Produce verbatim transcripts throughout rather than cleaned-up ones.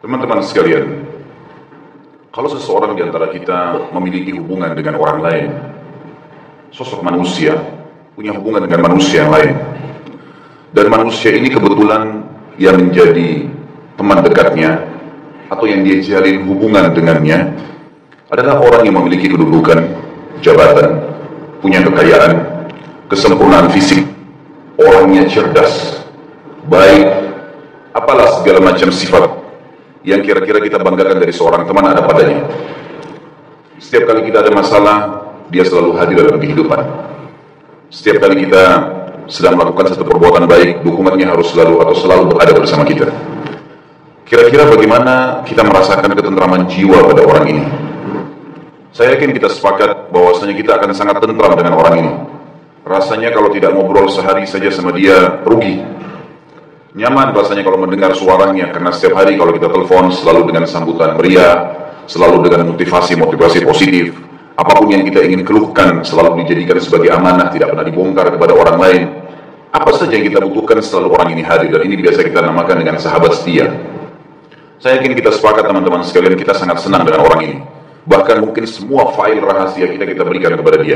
Teman-teman sekalian, kalau seseorang di antara kita memiliki hubungan dengan orang lain, sosok manusia punya hubungan dengan manusia yang lain, dan manusia ini kebetulan yang menjadi teman dekatnya atau yang dia jalin hubungan dengannya adalah orang yang memiliki kedudukan, jabatan, punya kekayaan, kesempurnaan fisik, orangnya cerdas, baik, apalah segala macam sifat yang kira-kira kita banggakan dari seorang teman ada padanya. Setiap kali kita ada masalah, dia selalu hadir dalam kehidupan. Setiap kali kita sedang melakukan satu perbuatan baik, dukungannya harus selalu atau selalu berada bersama kita. Kira-kira bagaimana kita merasakan ketentraman jiwa pada orang ini? Saya yakin kita sepakat bahwasanya kita akan sangat tentram dengan orang ini. Rasanya kalau tidak ngobrol sehari saja sama dia, rugi. Nyaman rasanya kalau mendengar suaranya, karena setiap hari kalau kita telepon selalu dengan sambutan meriah, selalu dengan motivasi-motivasi positif. Apapun yang kita ingin keluhkan selalu dijadikan sebagai amanah, tidak pernah dibongkar kepada orang lain. Apa saja yang kita butuhkan selalu orang ini hadir, dan ini biasa kita namakan dengan sahabat setia. Saya yakin kita sepakat teman-teman sekalian, kita sangat senang dengan orang ini. Bahkan mungkin semua file rahasia kita kita berikan kepada dia.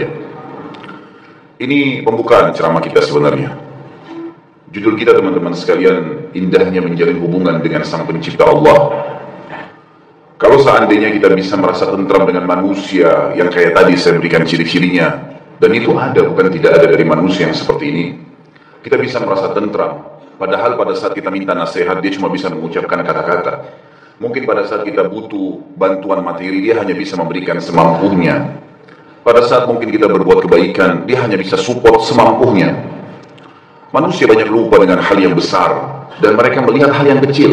Ini pembukaan ceramah kita sebenarnya. Judul kita teman-teman sekalian, indahnya menjalin hubungan dengan Sang Pencipta Allah. Kalau seandainya kita bisa merasa tentram dengan manusia yang kayak tadi saya berikan ciri-cirinya, dan itu ada, bukan tidak ada dari manusia yang seperti ini, kita bisa merasa tentram. Padahal pada saat kita minta nasihat, dia cuma bisa mengucapkan kata-kata. Mungkin pada saat kita butuh bantuan materi, dia hanya bisa memberikan semampunya. Pada saat mungkin kita berbuat kebaikan, dia hanya bisa support semampunya. Manusia banyak lupa dengan hal yang besar, dan mereka melihat hal yang kecil.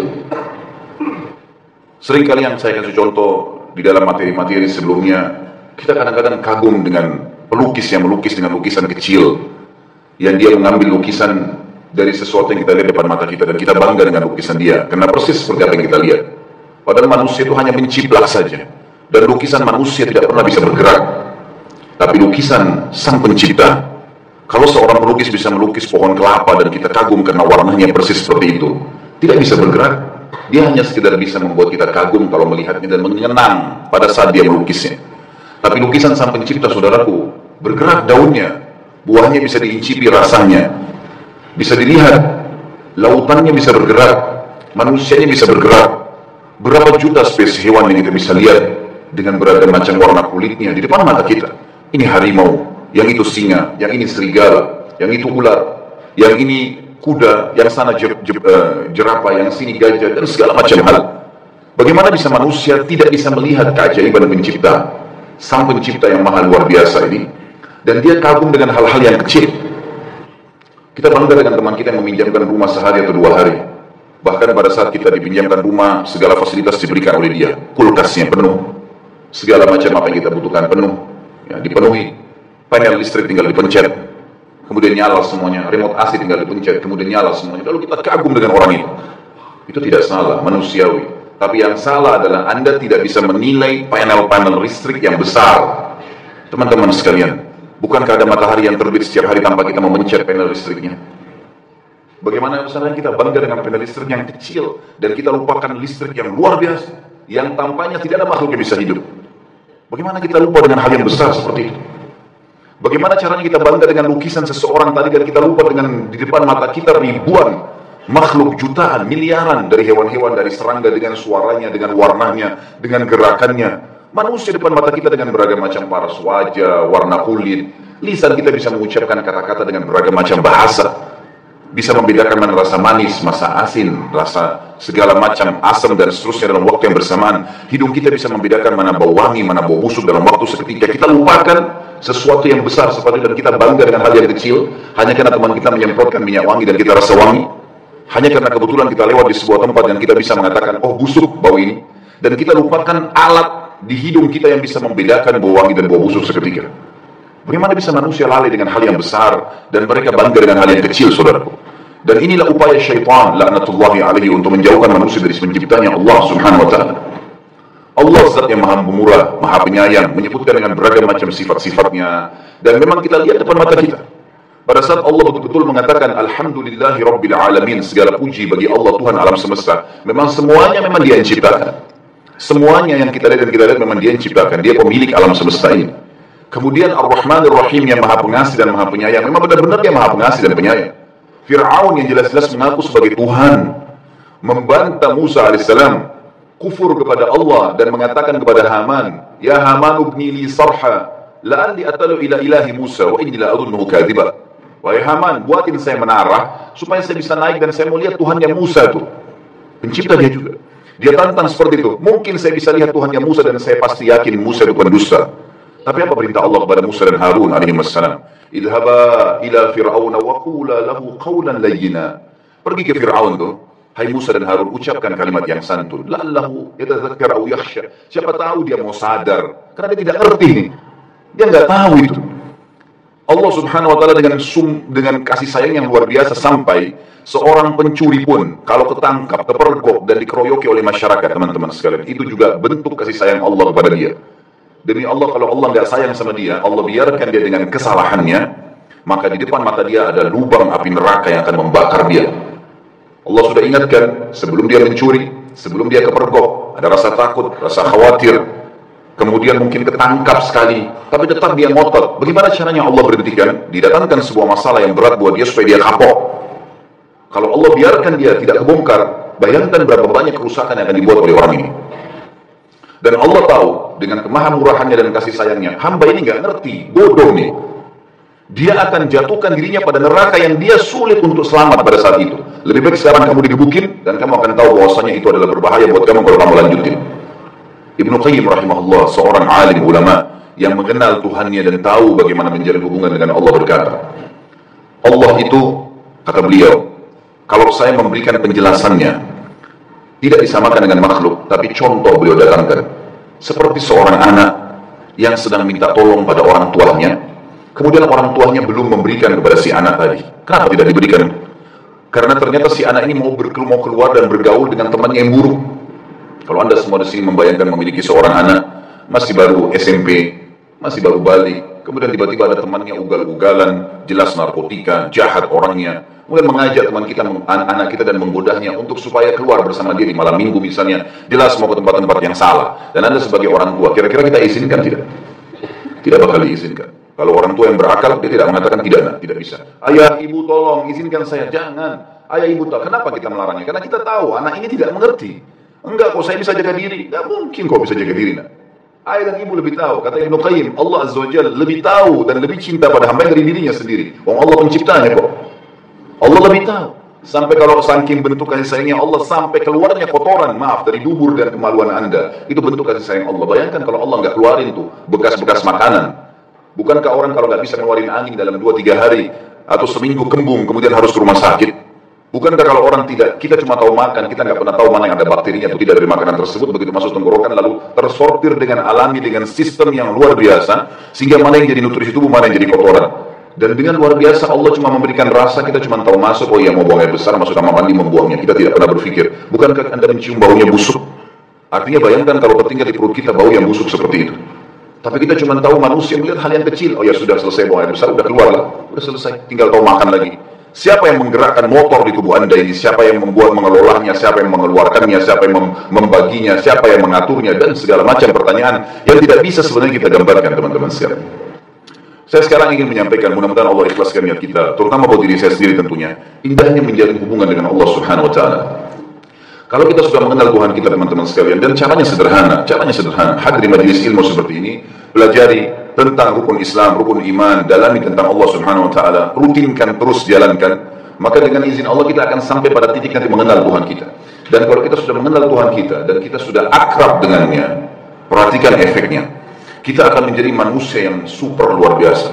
Seringkali yang saya kasih contoh di dalam materi-materi sebelumnya, kita kadang-kadang kagum dengan pelukis yang melukis dengan lukisan kecil, yang dia mengambil lukisan dari sesuatu yang kita lihat depan mata kita, dan kita bangga dengan lukisan dia, karena persis seperti apa yang kita lihat. Padahal manusia itu hanya menciplak saja, dan lukisan manusia tidak pernah bisa bergerak. Tapi lukisan Sang Pencipta, kalau seorang pelukis bisa melukis pohon kelapa dan kita kagum karena warnanya persis seperti itu, tidak bisa bergerak, dia hanya sekedar bisa membuat kita kagum kalau melihatnya dan menyenang pada saat dia melukisnya. Tapi lukisan Sang Pencipta, saudaraku, bergerak daunnya, buahnya bisa diincipi rasanya, bisa dilihat, lautannya bisa bergerak, manusianya bisa bergerak. Berapa juta spesies hewan yang kita bisa lihat dengan beragam macam warna kulitnya di depan mata kita. Ini harimau, yang itu singa, yang ini serigala, yang itu ular, yang ini kuda, yang sana jer, jer, uh, jerapah, yang sini gajah, dan segala macam hal. Bagaimana bisa manusia tidak bisa melihat keajaiban Pencipta, Sang Pencipta yang maha luar biasa ini, dan dia kagum dengan hal-hal yang kecil. Kita bangga dengan teman kita yang meminjamkan rumah sehari atau dua hari. Bahkan pada saat kita dipinjamkan rumah, segala fasilitas diberikan oleh dia. Kulkasnya penuh, segala macam apa yang kita butuhkan penuh, ya, dipenuhi. Panel listrik tinggal dipencet, kemudian nyala semuanya. Remote A C tinggal dipencet, kemudian nyala semuanya. Lalu kita kagum dengan orang itu. Itu tidak salah, manusiawi. Tapi yang salah adalah Anda tidak bisa menilai panel-panel listrik yang besar. Teman-teman sekalian, bukankah ada matahari yang terbit setiap hari tanpa kita memencet panel listriknya? Bagaimana misalnya kita bangga dengan panel listrik yang kecil, dan kita lupakan listrik yang luar biasa, yang tampaknya tidak ada makhluk yang bisa hidup. Bagaimana kita lupa dengan hal yang besar seperti itu? Bagaimana caranya kita bangga dengan lukisan seseorang tadi, dan kita lupa dengan di depan mata kita ribuan makhluk, jutaan, miliaran dari hewan-hewan, dari serangga dengan suaranya, dengan warnanya, dengan gerakannya. Manusia depan mata kita dengan beragam macam paras wajah, warna kulit. Lisan kita bisa mengucapkan kata-kata dengan beragam macam bahasa. Bisa membedakan mana rasa manis, rasa asin, rasa segala macam asam dan seterusnya dalam waktu yang bersamaan. Hidung kita bisa membedakan mana bau wangi, mana bau busuk dalam waktu seketika. Kita lupakan sesuatu yang besar seperti itu, dan kita bangga dengan hal yang kecil hanya karena teman kita menyemprotkan minyak wangi dan kita rasa wangi. Hanya karena kebetulan kita lewat di sebuah tempat dan kita bisa mengatakan, oh busuk bau ini. Dan kita lupakan alat di hidung kita yang bisa membedakan bau wangi dan bau busuk seketika. Bagaimana bisa manusia lalai dengan hal yang besar, dan mereka bangga dengan hal yang kecil, saudaraku. Dan inilah upaya syaitan, laknatullahi alaihi, untuk menjauhkan manusia dari penciptanya Allah subhanahu wa ta'ala. Allah zat yang maha pemurah, maha penyayang, menyebutkan dengan beragam macam sifat-sifatnya, dan memang kita lihat depan mata kita. Pada saat Allah betul-betul mengatakan Alhamdulillahi Rabbil Alamin, segala puji bagi Allah Tuhan alam semesta, memang semuanya memang Dia yang ciptakan. Semuanya yang kita lihat dan kita lihat memang Dia yang ciptakan. Dia pemilik alam semesta ini. Kemudian Ar-Rahman Ar-Rahim yang maha pengasih dan maha penyayang, memang benar-benar Dia maha pengasih dan penyayang. Fir'aun yang jelas-jelas mengaku sebagai Tuhan, membantah Musa alaihissalam, kufur kepada Allah dan mengatakan kepada Haman, Ya Haman ubni li sarha la'alli atalu ila ilahi Musa wa inni la adunnuhu kadhiba. Wahai Haman, buatin saya menara supaya saya bisa naik dan saya mau lihat Tuhannya Musa itu. Pencipta Dia juga. Dia tantang seperti itu. Mungkin saya bisa lihat Tuhannya Musa dan saya pasti yakin Musa itu pendusta. Tapi apa perintah Allah kepada Musa dan Harun alaihi wassalam? Idhaba ila fir'auna wa qula lahu qawlan layyina. Pergi ke Fir'aun tuh. Hai Musa dan Harun, ucapkan kalimat yang santun. La'allahu yatadzakkar aw yakhsha. Siapa tahu dia mau sadar. Karena dia tidak ngerti nih. Dia nggak tahu itu. Allah Subhanahu wa taala dengan sum, dengan kasih sayang yang luar biasa sampai seorang pencuri pun kalau ketangkap, kepergok dan dikeroyoki oleh masyarakat, teman-teman sekalian, itu juga bentuk kasih sayang Allah kepada dia. Demi Allah, kalau Allah nggak sayang sama dia, Allah biarkan dia dengan kesalahannya, maka di depan mata dia ada lubang api neraka yang akan membakar dia. Allah sudah ingatkan sebelum dia mencuri, sebelum dia kepergok, ada rasa takut, rasa khawatir. Kemudian mungkin ketangkap sekali, tapi tetap dia ngotot. Bagaimana caranya Allah berhentikan? Didatangkan sebuah masalah yang berat buat dia supaya dia kapok. Kalau Allah biarkan dia tidak kebongkar, bayangkan berapa banyak kerusakan yang akan dibuat oleh orang ini. Dan Allah tahu dengan kemahamurahannya dan kasih sayangnya, hamba ini nggak ngerti, bodoh nih. Dia akan jatuhkan dirinya pada neraka yang dia sulit untuk selamat pada saat itu. Lebih baik sekarang kamu digebukin dan kamu akan tahu bahwasanya itu adalah berbahaya buat kamu kalau kamu lanjutin. Ibnu Qayyim rahimahullah, seorang alim ulama yang mengenal Tuhannya dan tahu bagaimana menjalin hubungan dengan Allah, berkata, Allah itu, kata beliau, kalau saya memberikan penjelasannya, tidak disamakan dengan makhluk, tapi contoh beliau datangkan. Seperti seorang anak yang sedang minta tolong pada orang tuanya, kemudian orang tuanya belum memberikan kepada si anak tadi. Kenapa tidak diberikan? Karena ternyata si anak ini mau, mau keluar dan bergaul dengan temannya yang buruk. Kalau Anda semua di sini membayangkan memiliki seorang anak masih baru S M P, masih baru balik, kemudian tiba-tiba ada temannya ugal-ugalan, jelas narkotika, jahat orangnya, kemudian mengajak teman kita, anak-anak kita dan menggodanya untuk supaya keluar bersama dia di malam minggu misalnya, jelas mau ke tempat-tempat yang salah. Dan Anda sebagai orang tua, kira-kira kita izinkan tidak? Tidak bakal diizinkan. Kalau orang tua yang berakal, dia tidak mengatakan tidak, nah, tidak bisa. Ayah, ibu tolong, izinkan saya. Jangan. Ayah, ibu tahu. Kenapa kita melarangnya? Karena kita tahu anak ini tidak mengerti. Enggak, kok saya bisa jaga diri. Enggak mungkin kok bisa jaga diri. Nah. Ayah dan ibu lebih tahu. Kata Ibnu Qayyim, Allah Azza wa Jalla lebih tahu dan lebih cinta pada hamba dari dirinya sendiri. Wong Allah penciptanya kok. Allah lebih tahu. Sampai kalau saking bentuk kasih sayangnya Allah, sampai keluarnya kotoran, maaf, dari dubur dan kemaluan Anda, itu bentuk kasih sayang Allah. Bayangkan kalau Allah nggak keluarin tuh bekas-bekas makanan. Bukankah orang kalau nggak bisa ngeluarin angin dalam dua tiga hari atau seminggu kembung, kemudian harus ke rumah sakit? Bukankah kalau orang tidak, kita cuma tahu makan, kita nggak pernah tahu mana yang ada bakterinya atau tidak dari makanan tersebut, begitu masuk tenggorokan lalu tersortir dengan alami, dengan sistem yang luar biasa, sehingga mana yang jadi nutrisi tubuh, mana yang jadi kotoran. Dan dengan luar biasa Allah cuma memberikan rasa, kita cuma tahu masuk, oh iya mau buang air besar, masuk kamar mandi membuangnya, kita tidak pernah berpikir, bukankah Anda mencium baunya busuk? Artinya bayangkan kalau tertinggal di perut kita bau yang busuk seperti itu. Tapi kita cuma tahu manusia melihat hal yang kecil, oh ya sudah selesai buang air besar, udah keluar lah, udah selesai, tinggal tahu makan lagi. Siapa yang menggerakkan motor di tubuh Anda ini? Siapa yang membuat mengelolanya? Siapa yang mengeluarkannya? Siapa yang membaginya? Siapa yang mengaturnya? Dan segala macam pertanyaan yang tidak bisa sebenarnya kita gambarkan, teman-teman sekalian. Saya sekarang ingin menyampaikan, mudah-mudahan Allah ikhlaskan niat kita, terutama buat diri saya sendiri tentunya, indahnya menjalin hubungan dengan Allah Subhanahu wa Ta'ala. Kalau kita sudah mengenal Tuhan kita, teman-teman sekalian, dan caranya sederhana, caranya sederhana, hadir di majelis ilmu seperti ini, pelajari tentang rukun Islam, rukun iman, dalami tentang Allah Subhanahu wa Ta'ala, rutinkan, terus jalankan, maka dengan izin Allah kita akan sampai pada titik nanti mengenal Tuhan kita. Dan kalau kita sudah mengenal Tuhan kita dan kita sudah akrab dengannya, perhatikan efeknya, kita akan menjadi manusia yang super luar biasa.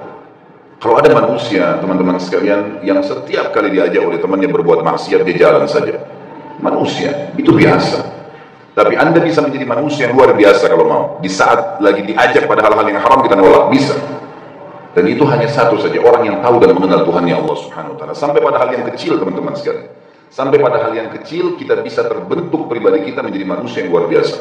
Kalau ada manusia, teman-teman sekalian, yang setiap kali diajak oleh temannya berbuat maksiat, dia jalan saja. Manusia, itu biasa. Tapi Anda bisa menjadi manusia yang luar biasa kalau mau. Di saat lagi diajak pada hal-hal yang haram, kita nolak, bisa. Dan itu hanya satu saja, orang yang tahu dan mengenal Tuhannya Allah Subhanahu wa Ta'ala. Sampai pada hal yang kecil, teman-teman sekalian. Sampai pada hal yang kecil, kita bisa terbentuk pribadi kita menjadi manusia yang luar biasa.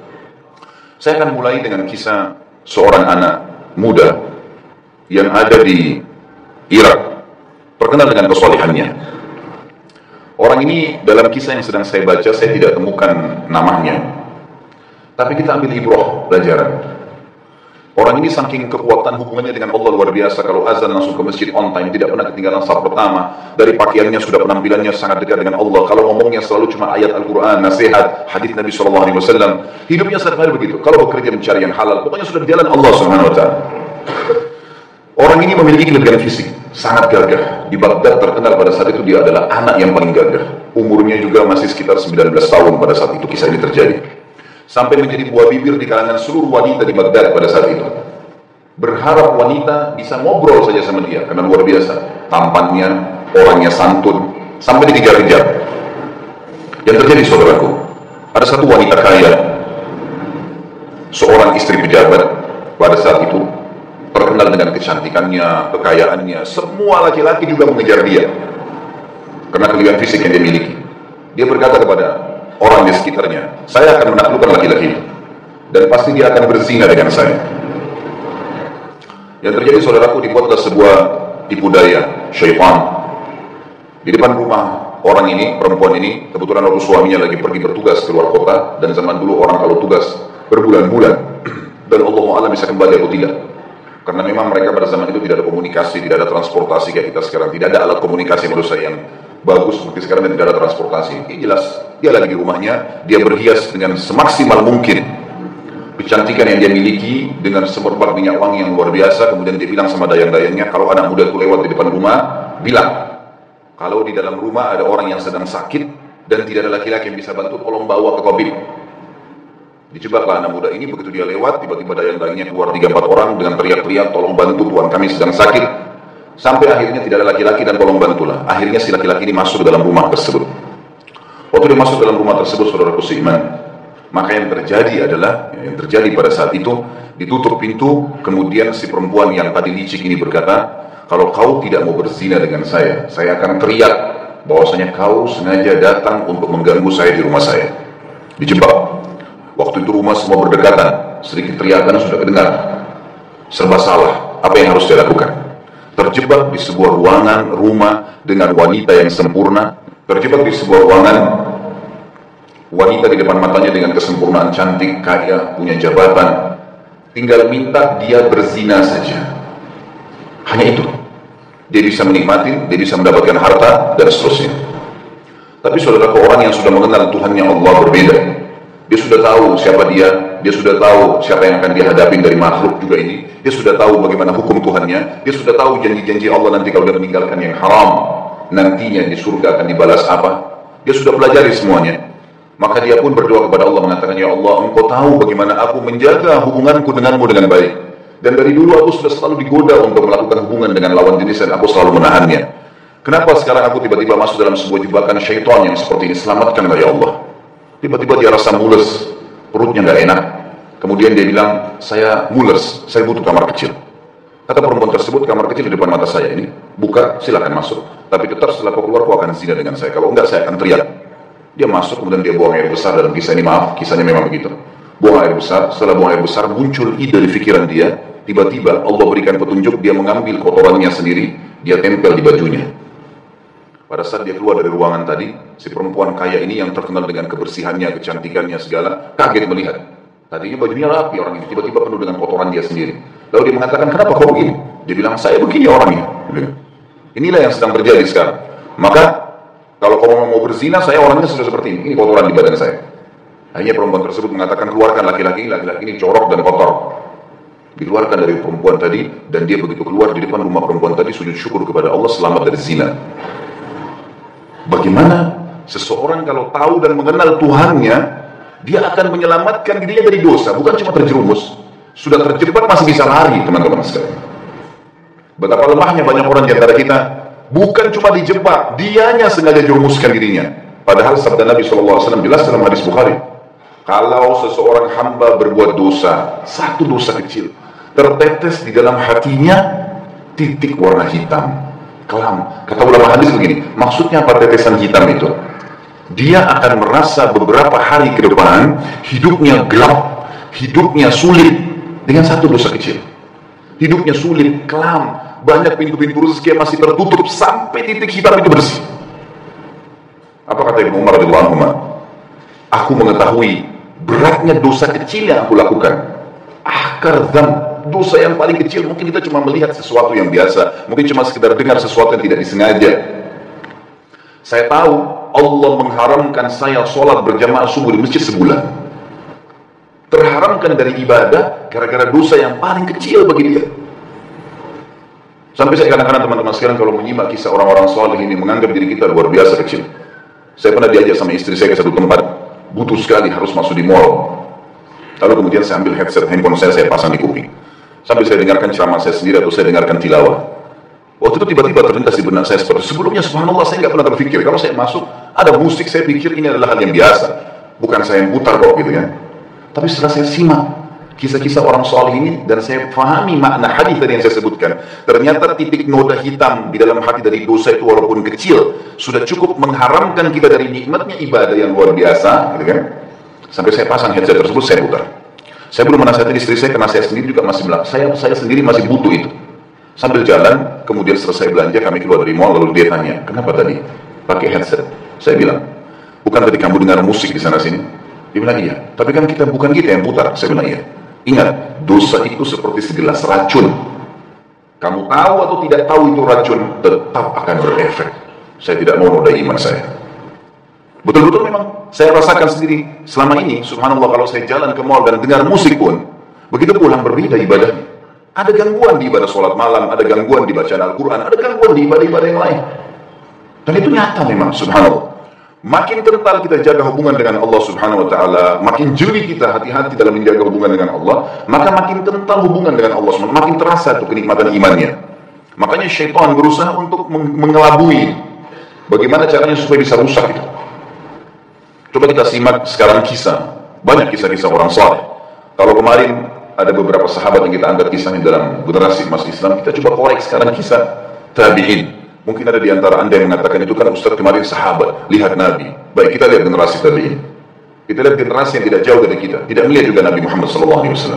Saya akan mulai dengan kisah seorang anak muda yang ada di Irak, terkenal dengan kesolehannya. Orang ini dalam kisah yang sedang saya baca, saya tidak temukan namanya. Tapi kita ambil ibrah, pelajaran. Orang ini saking kekuatan hubungannya dengan Allah luar biasa. Kalau azan langsung ke masjid on time, tidak pernah ketinggalan saat pertama. Dari pakaiannya sudah penampilannya sangat dekat dengan Allah. Kalau ngomongnya selalu cuma ayat Al-Quran, nasihat, hadis Nabi shallallahu alaihi wasallam. Hidupnya sehari-hari begitu. Kalau bekerja mencari yang halal, pokoknya sudah di jalan Allah subhanahu wa taala. Orang ini memiliki kelebihan fisik, sangat gagah. Di Baghdad terkenal pada saat itu dia adalah anak yang paling gagah. Umurnya juga masih sekitar sembilan belas tahun pada saat itu kisah ini terjadi. Sampai menjadi buah bibir di kalangan seluruh wanita di Baghdad pada saat itu. Berharap wanita bisa ngobrol saja sama dia, karena luar biasa. Tampannya, orangnya santun, sampai dikejar-kejar. Yang terjadi saudaraku, ada satu wanita kaya, seorang istri pejabat pada saat itu, terkenal dengan kecantikannya, kekayaannya. Semua laki-laki juga mengejar dia, karena kelebihan fisik yang dia miliki. Dia berkata kepada orang di sekitarnya, saya akan menaklukkan laki-laki itu, dan pasti dia akan berzina dengan saya. Yang terjadi saudaraku, dibuatlah sebuah tipu daya syaitan di depan rumah orang ini, perempuan ini. Kebetulan waktu suaminya lagi pergi bertugas keluar kota, dan zaman dulu orang kalau tugas berbulan-bulan dan Allah Ta'ala bisa kembali atau tidak, karena memang mereka pada zaman itu tidak ada komunikasi, tidak ada transportasi kayak kita sekarang, tidak ada alat komunikasi menurut saya yang bagus seperti sekarang, dan tidak ada transportasi. Ini jelas dia lagi di rumahnya, dia berhias dengan semaksimal mungkin, kecantikan yang dia miliki dengan semerbak minyak wangi yang luar biasa. Kemudian dia bilang sama dayang-dayangnya, kalau anak muda itu lewat di depan rumah, bilang kalau di dalam rumah ada orang yang sedang sakit dan tidak ada laki-laki yang bisa bantu, tolong bawa ke tabib. Dijebaklah anak muda ini. Begitu dia lewat, tiba-tiba dayang-dayangnya keluar tiga empat orang dengan teriak-teriak, tolong bantu, tuan kami sedang sakit. Sampai akhirnya tidak ada laki-laki dan tolong bantulah. Akhirnya si laki-laki ini masuk ke dalam rumah tersebut. Waktu dia masuk ke dalam rumah tersebut, saudaraku seiman, maka yang terjadi adalah, yang terjadi pada saat itu, ditutup pintu. Kemudian si perempuan yang tadi licik ini berkata, kalau kau tidak mau berzina dengan saya, saya akan teriak bahwasanya kau sengaja datang untuk mengganggu saya di rumah saya. Dijebak. Waktu itu rumah semua berdekatan, sedikit teriakan sudah kedengar. Serba salah, apa yang harus dia lakukan? Terjebak di sebuah ruangan rumah dengan wanita yang sempurna, terjebak di sebuah ruangan wanita di depan matanya dengan kesempurnaan, cantik, kaya, punya jabatan, tinggal minta dia berzina saja. Hanya itu, dia bisa menikmati, dia bisa mendapatkan harta dan seterusnya. Tapi saudaraku, orang yang sudah mengenal Tuhannya Allah berbeda. Dia sudah tahu siapa dia, dia sudah tahu siapa yang akan dia hadapin dari makhluk juga ini. Dia sudah tahu bagaimana hukum Tuhannya, dia sudah tahu janji-janji Allah nanti kalau dia meninggalkan yang haram, nantinya di surga akan dibalas apa. Dia sudah pelajari semuanya. Maka dia pun berdoa kepada Allah mengatakan, ya Allah, engkau tahu bagaimana aku menjaga hubunganku denganmu dengan baik. Dan dari dulu aku sudah selalu digoda untuk melakukan hubungan dengan lawan jenis dan aku selalu menahannya. Kenapa sekarang aku tiba-tiba masuk dalam sebuah jebakan syaitan yang seperti ini? Selamatkanlah ya Allah. Tiba-tiba dia rasa mules, perutnya nggak enak. Kemudian dia bilang, saya mules, saya butuh kamar kecil. Kata perempuan tersebut, kamar kecil di depan mata saya ini, buka, silakan masuk. Tapi tetap setelah kau keluar, kau akan zina dengan saya. Kalau enggak, saya akan teriak. Dia masuk, kemudian dia buang air besar. Dalam kisah ini, maaf, kisahnya memang begitu. Buang air besar, setelah buang air besar, muncul ide di pikiran dia. Tiba-tiba Allah berikan petunjuk, dia mengambil kotorannya sendiri, dia tempel di bajunya. Pada saat dia keluar dari ruangan tadi, si perempuan kaya ini yang terkenal dengan kebersihannya, kecantikannya segala, kaget melihat. Tadinya bajunya rapi orang ini, tiba-tiba penuh dengan kotoran dia sendiri. Lalu dia mengatakan, kenapa kau begini? Dia bilang, saya begini orangnya. Inilah yang sedang terjadi sekarang. Maka, kalau kau mau berzina, saya orangnya sudah seperti ini. Ini kotoran di badan saya. Akhirnya perempuan tersebut mengatakan, keluarkan laki-laki, laki-laki ini corok dan kotor. Dikeluarkan dari perempuan tadi, dan dia begitu keluar di depan rumah perempuan tadi, sujud syukur kepada Allah, selamat dari zina. Bagaimana seseorang kalau tahu dan mengenal Tuhannya, dia akan menyelamatkan dirinya dari dosa, bukan cuma terjerumus. Sudah terjebak masih bisa lari, teman-teman sekalian. Betapa lemahnya banyak orang di antara kita, bukan cuma dijebak, dianya sengaja jerumuskan dirinya. Padahal sabda Nabi shallallahu alaihi wasallam jelas dalam hadis Bukhari, kalau seseorang hamba berbuat dosa, satu dosa kecil, tertetes di dalam hatinya titik warna hitam, kelam. Kata ulama hadis begini, maksudnya apa tetesan hitam itu? Dia akan merasa beberapa hari ke depan hidupnya gelap, hidupnya sulit dengan satu dosa kecil. Hidupnya sulit, kelam, banyak pintu-pintu rezeki yang masih tertutup sampai titik hitam itu bersih. Apa kata Ibnu Umar radhiyallahu anhu? Aku mengetahui beratnya dosa kecil yang aku lakukan. Akar dzam, dosa yang paling kecil, mungkin kita cuma melihat sesuatu yang biasa, mungkin cuma sekedar dengar sesuatu yang tidak disengaja. Saya tahu Allah mengharamkan saya sholat berjamaah subuh di masjid sebulan. Terharamkan dari ibadah gara-gara dosa yang paling kecil bagi dia. Sampai saya kadang-kadang teman-teman sekalian kalau menyimak kisah orang-orang soleh ini menganggap diri kita luar biasa kecil. Saya pernah diajak sama istri saya ke satu tempat, butuh sekali harus masuk di mall. Lalu kemudian saya ambil headset handphone saya, saya pasang di kuping. Sambil saya dengarkan ceramah saya sendiri atau saya dengarkan tilawah. Waktu itu tiba-tiba terlintas di benak saya seperti sebelumnya, subhanallah saya nggak pernah terpikir. Kalau saya masuk ada musik, saya pikir ini adalah hal yang biasa. Bukan saya yang putar kok gitu ya. Tapi setelah saya simak kisah-kisah orang soleh ini dan saya pahami makna hadis tadi yang saya sebutkan, ternyata titik noda hitam di dalam hati dari dosa itu walaupun kecil sudah cukup mengharamkan kita dari nikmatnya ibadah yang luar biasa, gitu kan? Sampai saya pasang headset tersebut, saya putar. Saya belum menasihati istri saya karena saya sendiri juga masih bilang, saya saya sendiri masih butuh itu. Sambil jalan, kemudian selesai belanja kami keluar dari mall, lalu dia tanya, kenapa tadi pakai headset? Saya bilang, bukan tadi kamu dengar musik di sana sini? Dia bilang iya, tapi kan kita bukan kita yang putar. Saya bilang iya. Ingat, dosa itu seperti segelas racun. Kamu tahu atau tidak tahu itu racun, tetap akan berefek. Saya tidak mau nodai iman saya. Betul-betul memang saya rasakan sendiri selama ini, subhanallah, kalau saya jalan ke mall dan dengar musik pun, begitu pulang berbeda ibadahnya. Ada gangguan di ibadah sholat malam, ada gangguan di bacaan Al-Quran, ada gangguan di ibadah-ibadah yang lain. Dan itu nyata memang, subhanallah. Makin kental kita jaga hubungan dengan Allah subhanahu wa ta'ala, makin jeli kita hati-hati dalam menjaga hubungan dengan Allah, maka makin kental hubungan dengan Allah subhanahu wa ta'ala, makin terasa tuh kenikmatan imannya. Makanya syaitan berusaha untuk mengelabui bagaimana caranya supaya bisa rusak itu. Coba kita simak sekarang kisah, banyak kisah-kisah orang saleh. Kalau kemarin ada beberapa sahabat yang kita angkat kisahnya dalam generasi emas Islam, kita coba korek sekarang kisah tabi'in. Mungkin ada di antara anda yang mengatakan itu kan Ustaz kemarin sahabat, lihat Nabi. Baik, kita lihat generasi tabi'in. Kita lihat generasi yang tidak jauh dari kita, tidak melihat juga Nabi Muhammad sallallahu alaihi wasallam.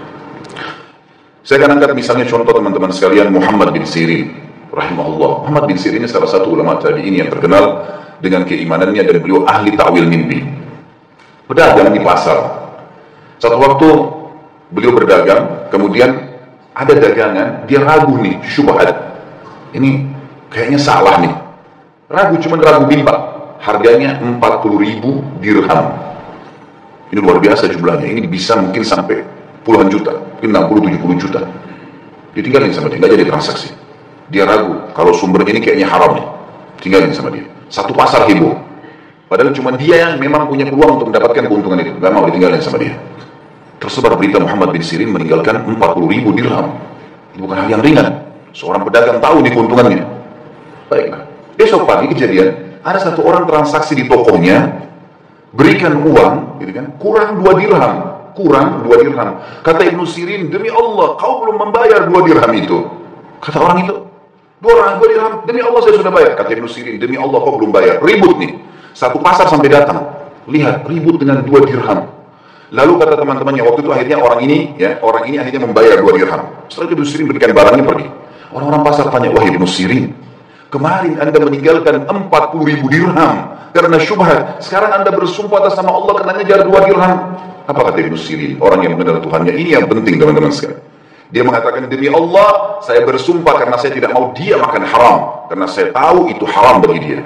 Saya akan angkat misalnya contoh teman-teman sekalian Muhammad bin Sirin rahimahullah. Muhammad bin Sirin ini salah satu ulama tabi'in yang terkenal dengan keimanannya dan beliau ahli ta'wil mimpi. Berdagang di pasar. Satu waktu beliau berdagang, kemudian ada dagangan, dia ragu nih, syubhat. Ini kayaknya salah nih. Ragu, cuman ragu bimbang. Harganya empat puluh ribu dirham. Ini luar biasa jumlahnya. Ini bisa mungkin sampai puluhan juta. Mungkin enam puluh tujuh puluh juta. Ditinggalin sama dia, nggak jadi transaksi. Dia ragu, kalau sumber ini kayaknya haram nih. Tinggalin sama dia. Satu pasar heboh. Padahal cuma dia yang memang punya peluang untuk mendapatkan keuntungan itu. Nggak mau ditinggalin sama dia. Tersebar berita Muhammad bin Sirin meninggalkan empat puluh ribu dirham. Ini bukan hal yang ringan. Seorang pedagang tahu nih keuntungannya. Baiklah, besok pagi kejadian, ada satu orang transaksi di tokonya, berikan uang, gitu kan, kurang dua dirham, kurang dua dirham. Kata Ibnu Sirin, demi Allah, kau belum membayar dua dirham itu. Kata orang itu, dua orang dua dirham, demi Allah saya sudah bayar. Kata Ibnu Sirin, demi Allah kau belum bayar. Ribut nih, satu pasar sampai datang, lihat ribut dengan dua dirham. Lalu kata teman-temannya, waktu itu akhirnya orang ini, ya, orang ini akhirnya membayar dua dirham. Setelah Ibnu Sirin berikan barangnya pergi. Orang-orang pasar tanya, wahai Ibnu Sirin, kemarin anda meninggalkan empat puluh ribu dirham karena syubhat. Sekarang anda bersumpah atas nama Allah karena ngejar dua dirham. Apa kata Ibnu Sirin? Orang yang benar Tuhannya. Ini yang penting teman-teman sekalian. Dia mengatakan, demi Allah, saya bersumpah karena saya tidak mau dia makan haram. Karena saya tahu itu haram bagi dia.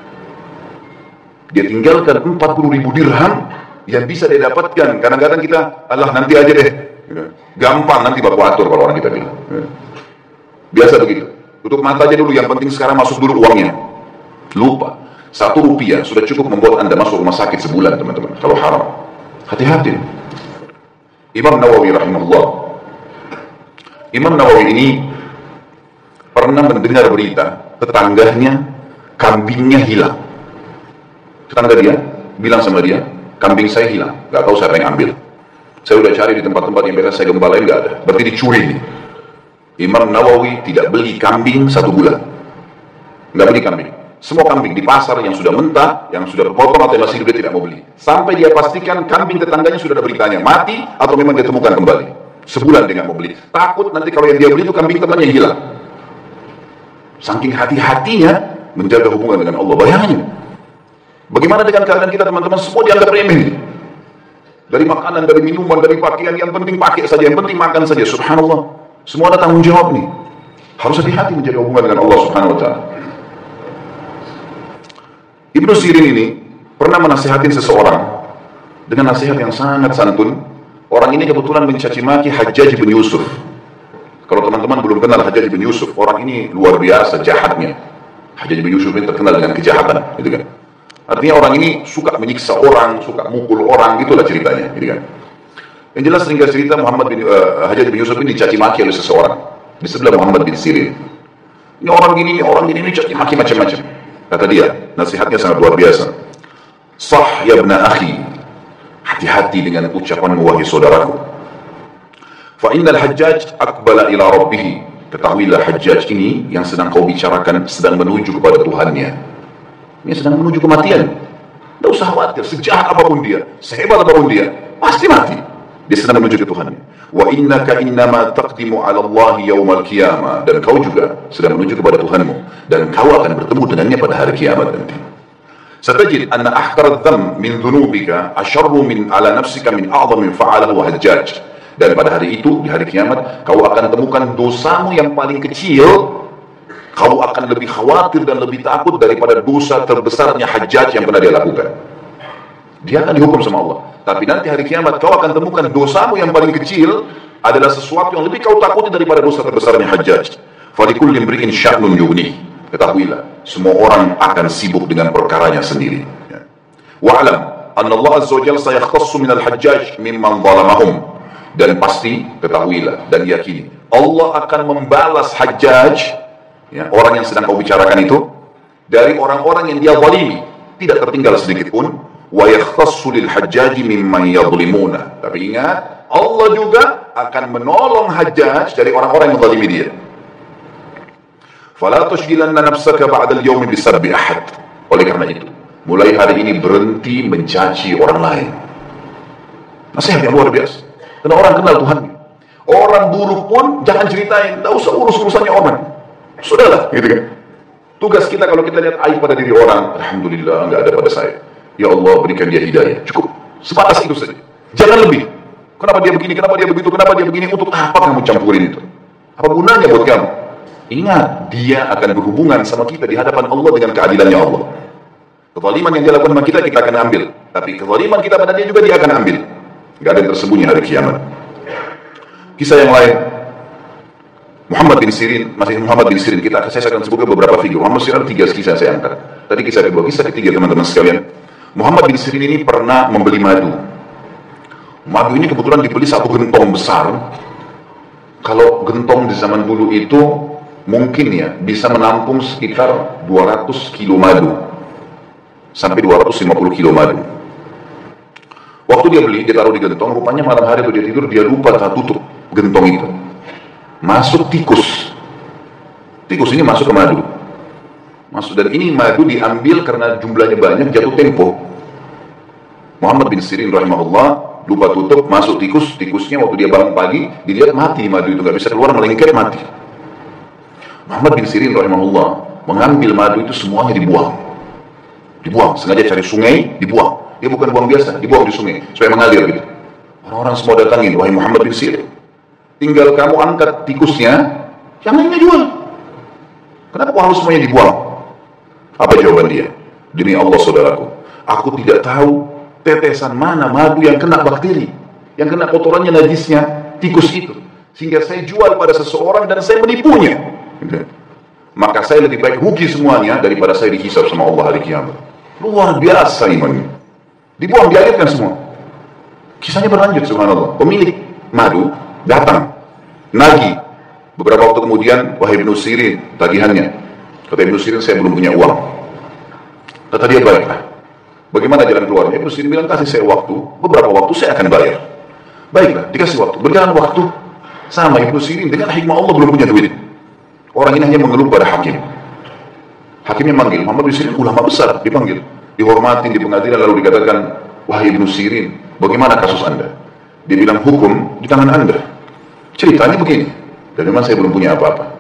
Dia tinggalkan empat puluh ribu dirham yang bisa dia dapatkan. Kadang-kadang kita, Allah nanti aja deh. Gampang, nanti baku atur kalau orang kita bilang. Biasa begitu. Tutup mata aja dulu, yang penting sekarang masuk dulu uangnya. Lupa. Satu rupiah sudah cukup membuat anda masuk rumah sakit sebulan, teman-teman. Kalau haram. Hati-hati. Imam Nawawi rahimahullah. Imam Nawawi ini pernah mendengar berita tetangganya kambingnya hilang. Tetangga dia bilang sama dia, kambing saya hilang. Gak tahu siapa yang ambil. Saya udah cari di tempat-tempat yang biasa saya gembalain, gak ada. Berarti dicuri nih. Imam Nawawi tidak beli kambing satu bulan. Nggak beli kambing. Semua kambing di pasar yang sudah mentah, yang sudah terpotong atau masih hidup dia tidak mau beli. Sampai dia pastikan kambing tetangganya sudah ada beritanya mati atau memang dia temukan kembali. Sebulan dia nggak mau beli. Takut nanti kalau yang dia beli itu kambing temannya hilang. Saking hati-hatinya menjaga hubungan dengan Allah. Bayangin, bagaimana dengan keadaan kita teman-teman, semua dianggap remeh. Dari makanan, dari minuman, dari pakaian, yang penting pakai saja, yang penting makan saja. Subhanallah, semua ada tanggung jawab nih. Harus hati-hati menjaga hubungan dengan Allah Subhanahu wa ta'ala. Ibnu Sirin ini pernah menasihatin seseorang dengan nasihat yang sangat santun. Orang ini kebetulan mencaci maki Hajjaj bin Yusuf. Kalau teman-teman belum kenal Hajjaj bin Yusuf, orang ini luar biasa jahatnya. Hajjaj bin Yusuf ini terkenal dengan kejahatan, gitu kan. Artinya orang ini suka menyiksa orang, suka mukul orang, gitulah ceritanya, gitu kan. Yang jelas ringkas cerita, Muhammad bin uh, Hajjaj bin Yusuf ini dicaci maki oleh seseorang di sebelah Muhammad bin Sirin. Ini orang gini, ini orang gini, ini caci maki macam-macam. Kata dia, nasihatnya sangat luar biasa. Sah ya ibna akhi, hati-hati dengan ucapan wahai saudaraku. Fa innal Hajjaj aqbala ila rabbih. Ketahuilah Hajjaj ini yang sedang kau bicarakan sedang menuju kepada Tuhannya. Dia sedang menuju kematian. Tidak usah khawatir, sejahat apapun dia, sehebat apapun dia, pasti mati. Dia sedang menuju ke Tuhan. Wa innaka innama taqdimu 'ala Allah yaumal qiyamah, dan kau juga sedang menuju kepada Tuhanmu, dan kau akan bertemu dengannya pada hari kiamat nanti. Satajid anna ahqar adh-dhanb min dhunubika asharru min 'ala nafsika min a'dhami fa'alahu Hajjaj. Dan pada hari itu, di hari kiamat, kau akan temukan dosamu yang paling kecil, kau akan lebih khawatir dan lebih takut daripada dosa terbesarnya Hajjaj yang pernah dia lakukan. Dia akan dihukum sama Allah. Tapi nanti hari kiamat kau akan temukan dosamu yang paling kecil adalah sesuatu yang lebih kau takuti daripada dosa terbesarnya Hajjaj. Falikulli imri'in sya'nun yughnih. Ketahuilah, semua orang akan sibuk dengan perkaranya sendiri. Wa'lam anna Allah azza wa jalla sayakhtassu minal Hajjaj mimman zalamahum. Dan pasti ketahuilah dan yakini Allah akan membalas Hajjaj, ya, orang yang sedang kau bicarakan itu, dari orang-orang yang dia zalimi, tidak tertinggal sedikit pun. Wa yakhtassu lil Hajjaj mimman yadhlimuna. Tapi ingat, Allah juga akan menolong Hajjaj dari orang-orang yang zalimi dia. Fala tushghilanna nafsaka ba'da al-yawmi bisabbi ahad. Oleh karena itu, mulai hari ini berhenti mencaci orang lain. Nasihat yang luar biasa. Karena orang kenal Tuhan. Orang buruk pun jangan ceritain, tidak usah urus urusannya orang. Sudahlah, gitu kan. Tugas kita kalau kita lihat aib pada diri orang, alhamdulillah nggak ada pada saya. Ya Allah berikan dia hidayah. Cukup, sebatas itu saja. Jangan lebih. Kenapa dia begini? Kenapa dia begitu? Kenapa dia begini? Untuk apa kamu campurin itu? Apa gunanya buat kamu? Ingat, dia akan berhubungan sama kita di hadapan Allah dengan keadilannya Allah. Kezaliman yang dia lakukan sama kita, kita akan ambil. Tapi kezaliman kita pada dia juga dia akan ambil. Gak ada yang tersembunyi hari kiamat. Kisah yang lain, Muhammad bin Sirin, masih Muhammad bin Sirin, kita saya akan sebutkan beberapa figur. Muhammad bin Sirin tiga kisah saya angkat. Tadi kisah kedua, kisah ketiga teman-teman sekalian. Muhammad bin Sirin ini pernah membeli madu. Madu ini kebetulan dibeli satu gentong besar. Kalau gentong di zaman dulu itu mungkin ya bisa menampung sekitar dua ratus kilo madu sampai dua ratus lima puluh kilo madu. Waktu dia beli, dia taruh di gentong, rupanya malam hari itu dia tidur, dia lupa tak tutup gentong itu. Masuk tikus. Tikus ini masuk ke madu. Masuk, dan ini madu diambil karena jumlahnya banyak, jatuh tempo. Muhammad bin Sirin rahimahullah lupa tutup, masuk tikus, tikusnya waktu dia bangun pagi, dilihat mati madu itu, nggak bisa keluar, melengket mati. Muhammad bin Sirin rahimahullah mengambil madu itu semuanya dibuang. Dibuang, sengaja cari sungai, dibuang. Dia bukan buang biasa, dibuang di sungai supaya mengalir gitu. Orang-orang semua datangin, wahai Muhammad bin Sirin, tinggal kamu angkat tikusnya, yang lainnya jual. Kenapa kau harus semuanya dibuang? Apa jawaban dia? Demi Allah saudaraku, aku tidak tahu tetesan mana madu yang kena bakteri, yang kena kotorannya najisnya tikus itu, sehingga saya jual pada seseorang dan saya menipunya. Maka saya lebih baik rugi semuanya daripada saya dihisab sama Allah hari kiamat. Luar biasa iman. Dibuang, dialirkan semua. Kisahnya berlanjut, subhanallah. Pemilik madu datang, nagih. Beberapa waktu kemudian, wahai Ibnu Sirin, tagihannya. Kata Ibnu Sirin, saya belum punya uang. Kata dia, baiklah. Bagaimana jalan keluarnya? Ibnu Sirin bilang, kasih saya waktu, beberapa waktu saya akan bayar. Baiklah, dikasih waktu. Berjalan waktu, sama Ibnu Sirin dengan hikmah Allah belum punya duit. Orang ini hanya mengeluh pada hakim. Hakimnya manggil, Muhammad bin Sirin ulama besar, dipanggil. Dihormatin di pengadilan, lalu dikatakan, wahai Ibnu Sirin, bagaimana kasus anda? Dia bilang, hukum di tangan anda. Ceritanya begini, dan memang saya belum punya apa-apa.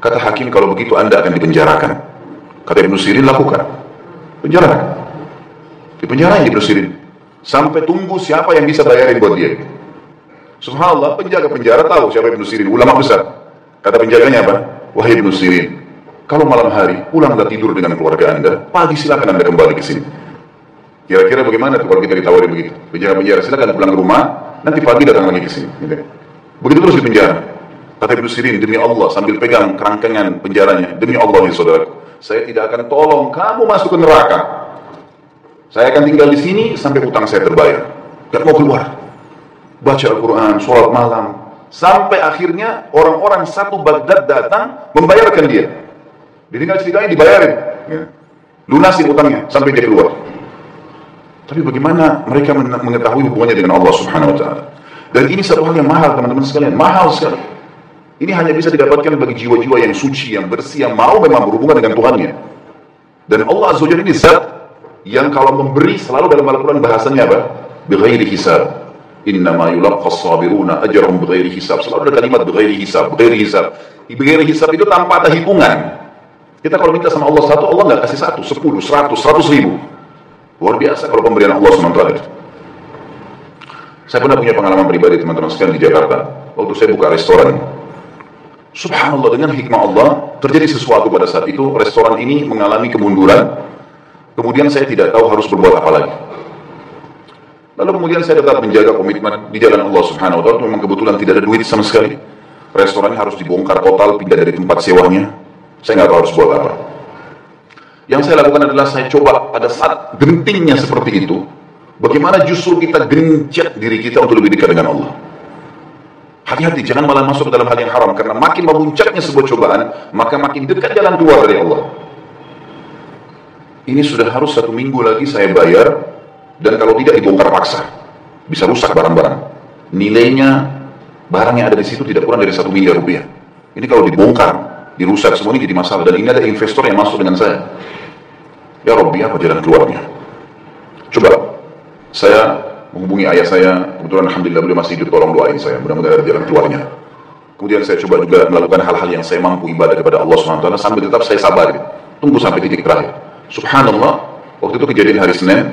Kata hakim, kalau begitu Anda akan dipenjarakan. Kata Ibnu Sirin, lakukan. Penjarakan. Dipenjarakan Ibnu Sirin. Sampai tunggu siapa yang bisa bayarin buat dia. Subhanallah, penjaga penjara tahu siapa Ibnu Sirin, ulama besar. Kata penjaganya apa? Wahai Ibnu Sirin, kalau malam hari pulanglah tidur dengan keluarga Anda, pagi silakan Anda kembali ke sini. Kira-kira bagaimana tuh kalau kita ditawari begitu? Penjara-penjara silakan pulang ke rumah, nanti pagi datang lagi ke sini. Gitu. Begitu terus di penjara. Kata Ibnu Sirin, demi Allah, sambil pegang kerangkengan penjaranya, demi Allah ya saudara, saya tidak akan tolong kamu masuk ke neraka. Saya akan tinggal di sini sampai utang saya terbayar. Gak mau keluar. Baca Al-Quran, sholat malam, sampai akhirnya orang-orang satu Baghdad datang membayarkan dia. Jadi nggak ceritanya dibayarin, ya. Lunasin utangnya sampai dia keluar. Tapi bagaimana mereka mengetahui hubungannya dengan Allah Subhanahu Wa Taala? Dan ini satu hal yang mahal, teman-teman sekalian, mahal sekali. Ini hanya bisa didapatkan bagi jiwa-jiwa yang suci, yang bersih, yang mau memang berhubungan dengan Tuhannya. Dan Allah Azza wa Jalla ini zat yang kalau memberi selalu dalam Al-Quran bahasanya apa? Bighairi hisab. Innama yulaqqas sabiruna ajrahum bighairi hisab. Selalu ada kalimat bighairi hisab, bighairi hisab. Bighairi hisab itu tanpa ada hitungan. Kita kalau minta sama Allah satu, Allah nggak kasih satu, sepuluh, seratus, seratus ribu. Luar biasa kalau pemberian Allah subhanahu wa taala. Saya pernah punya pengalaman pribadi teman-teman sekalian di Jakarta. Waktu saya buka restoran, subhanallah, dengan hikmah Allah terjadi sesuatu pada saat itu. Restoran ini mengalami kemunduran. Kemudian saya tidak tahu harus berbuat apa lagi. Lalu kemudian saya tetap menjaga komitmen di jalan Allah Subhanahu Wa Taala. Memang kebetulan tidak ada duit sama sekali. Restorannya harus dibongkar total, pindah dari tempat sewanya. Saya nggak tahu harus buat apa. Yang saya lakukan adalah saya coba pada saat gentingnya seperti itu, bagaimana justru kita gencet diri kita untuk lebih dekat dengan Allah. Hati-hati, jangan malah masuk dalam hal yang haram, karena makin memuncaknya sebuah cobaan, maka makin dekat jalan keluar dari Allah. Ini sudah harus satu minggu lagi saya bayar, dan kalau tidak dibongkar paksa, bisa rusak barang-barang. Nilainya, barang yang ada di situ tidak kurang dari satu miliar rupiah. Ini kalau dibongkar, dirusak, semua ini jadi masalah, dan ini ada investor yang masuk dengan saya. Ya Rabbi, apa jalan keluarnya? Coba, saya menghubungi ayah saya, kebetulan alhamdulillah beliau masih hidup, tolong doain saya, mudah-mudahan ada jalan keluarnya. Kemudian saya coba juga melakukan hal-hal yang saya mampu ibadah kepada Allah subhanahu wa taala sambil tetap saya sabar, tunggu sampai titik terakhir. Subhanallah, waktu itu kejadian hari Senin,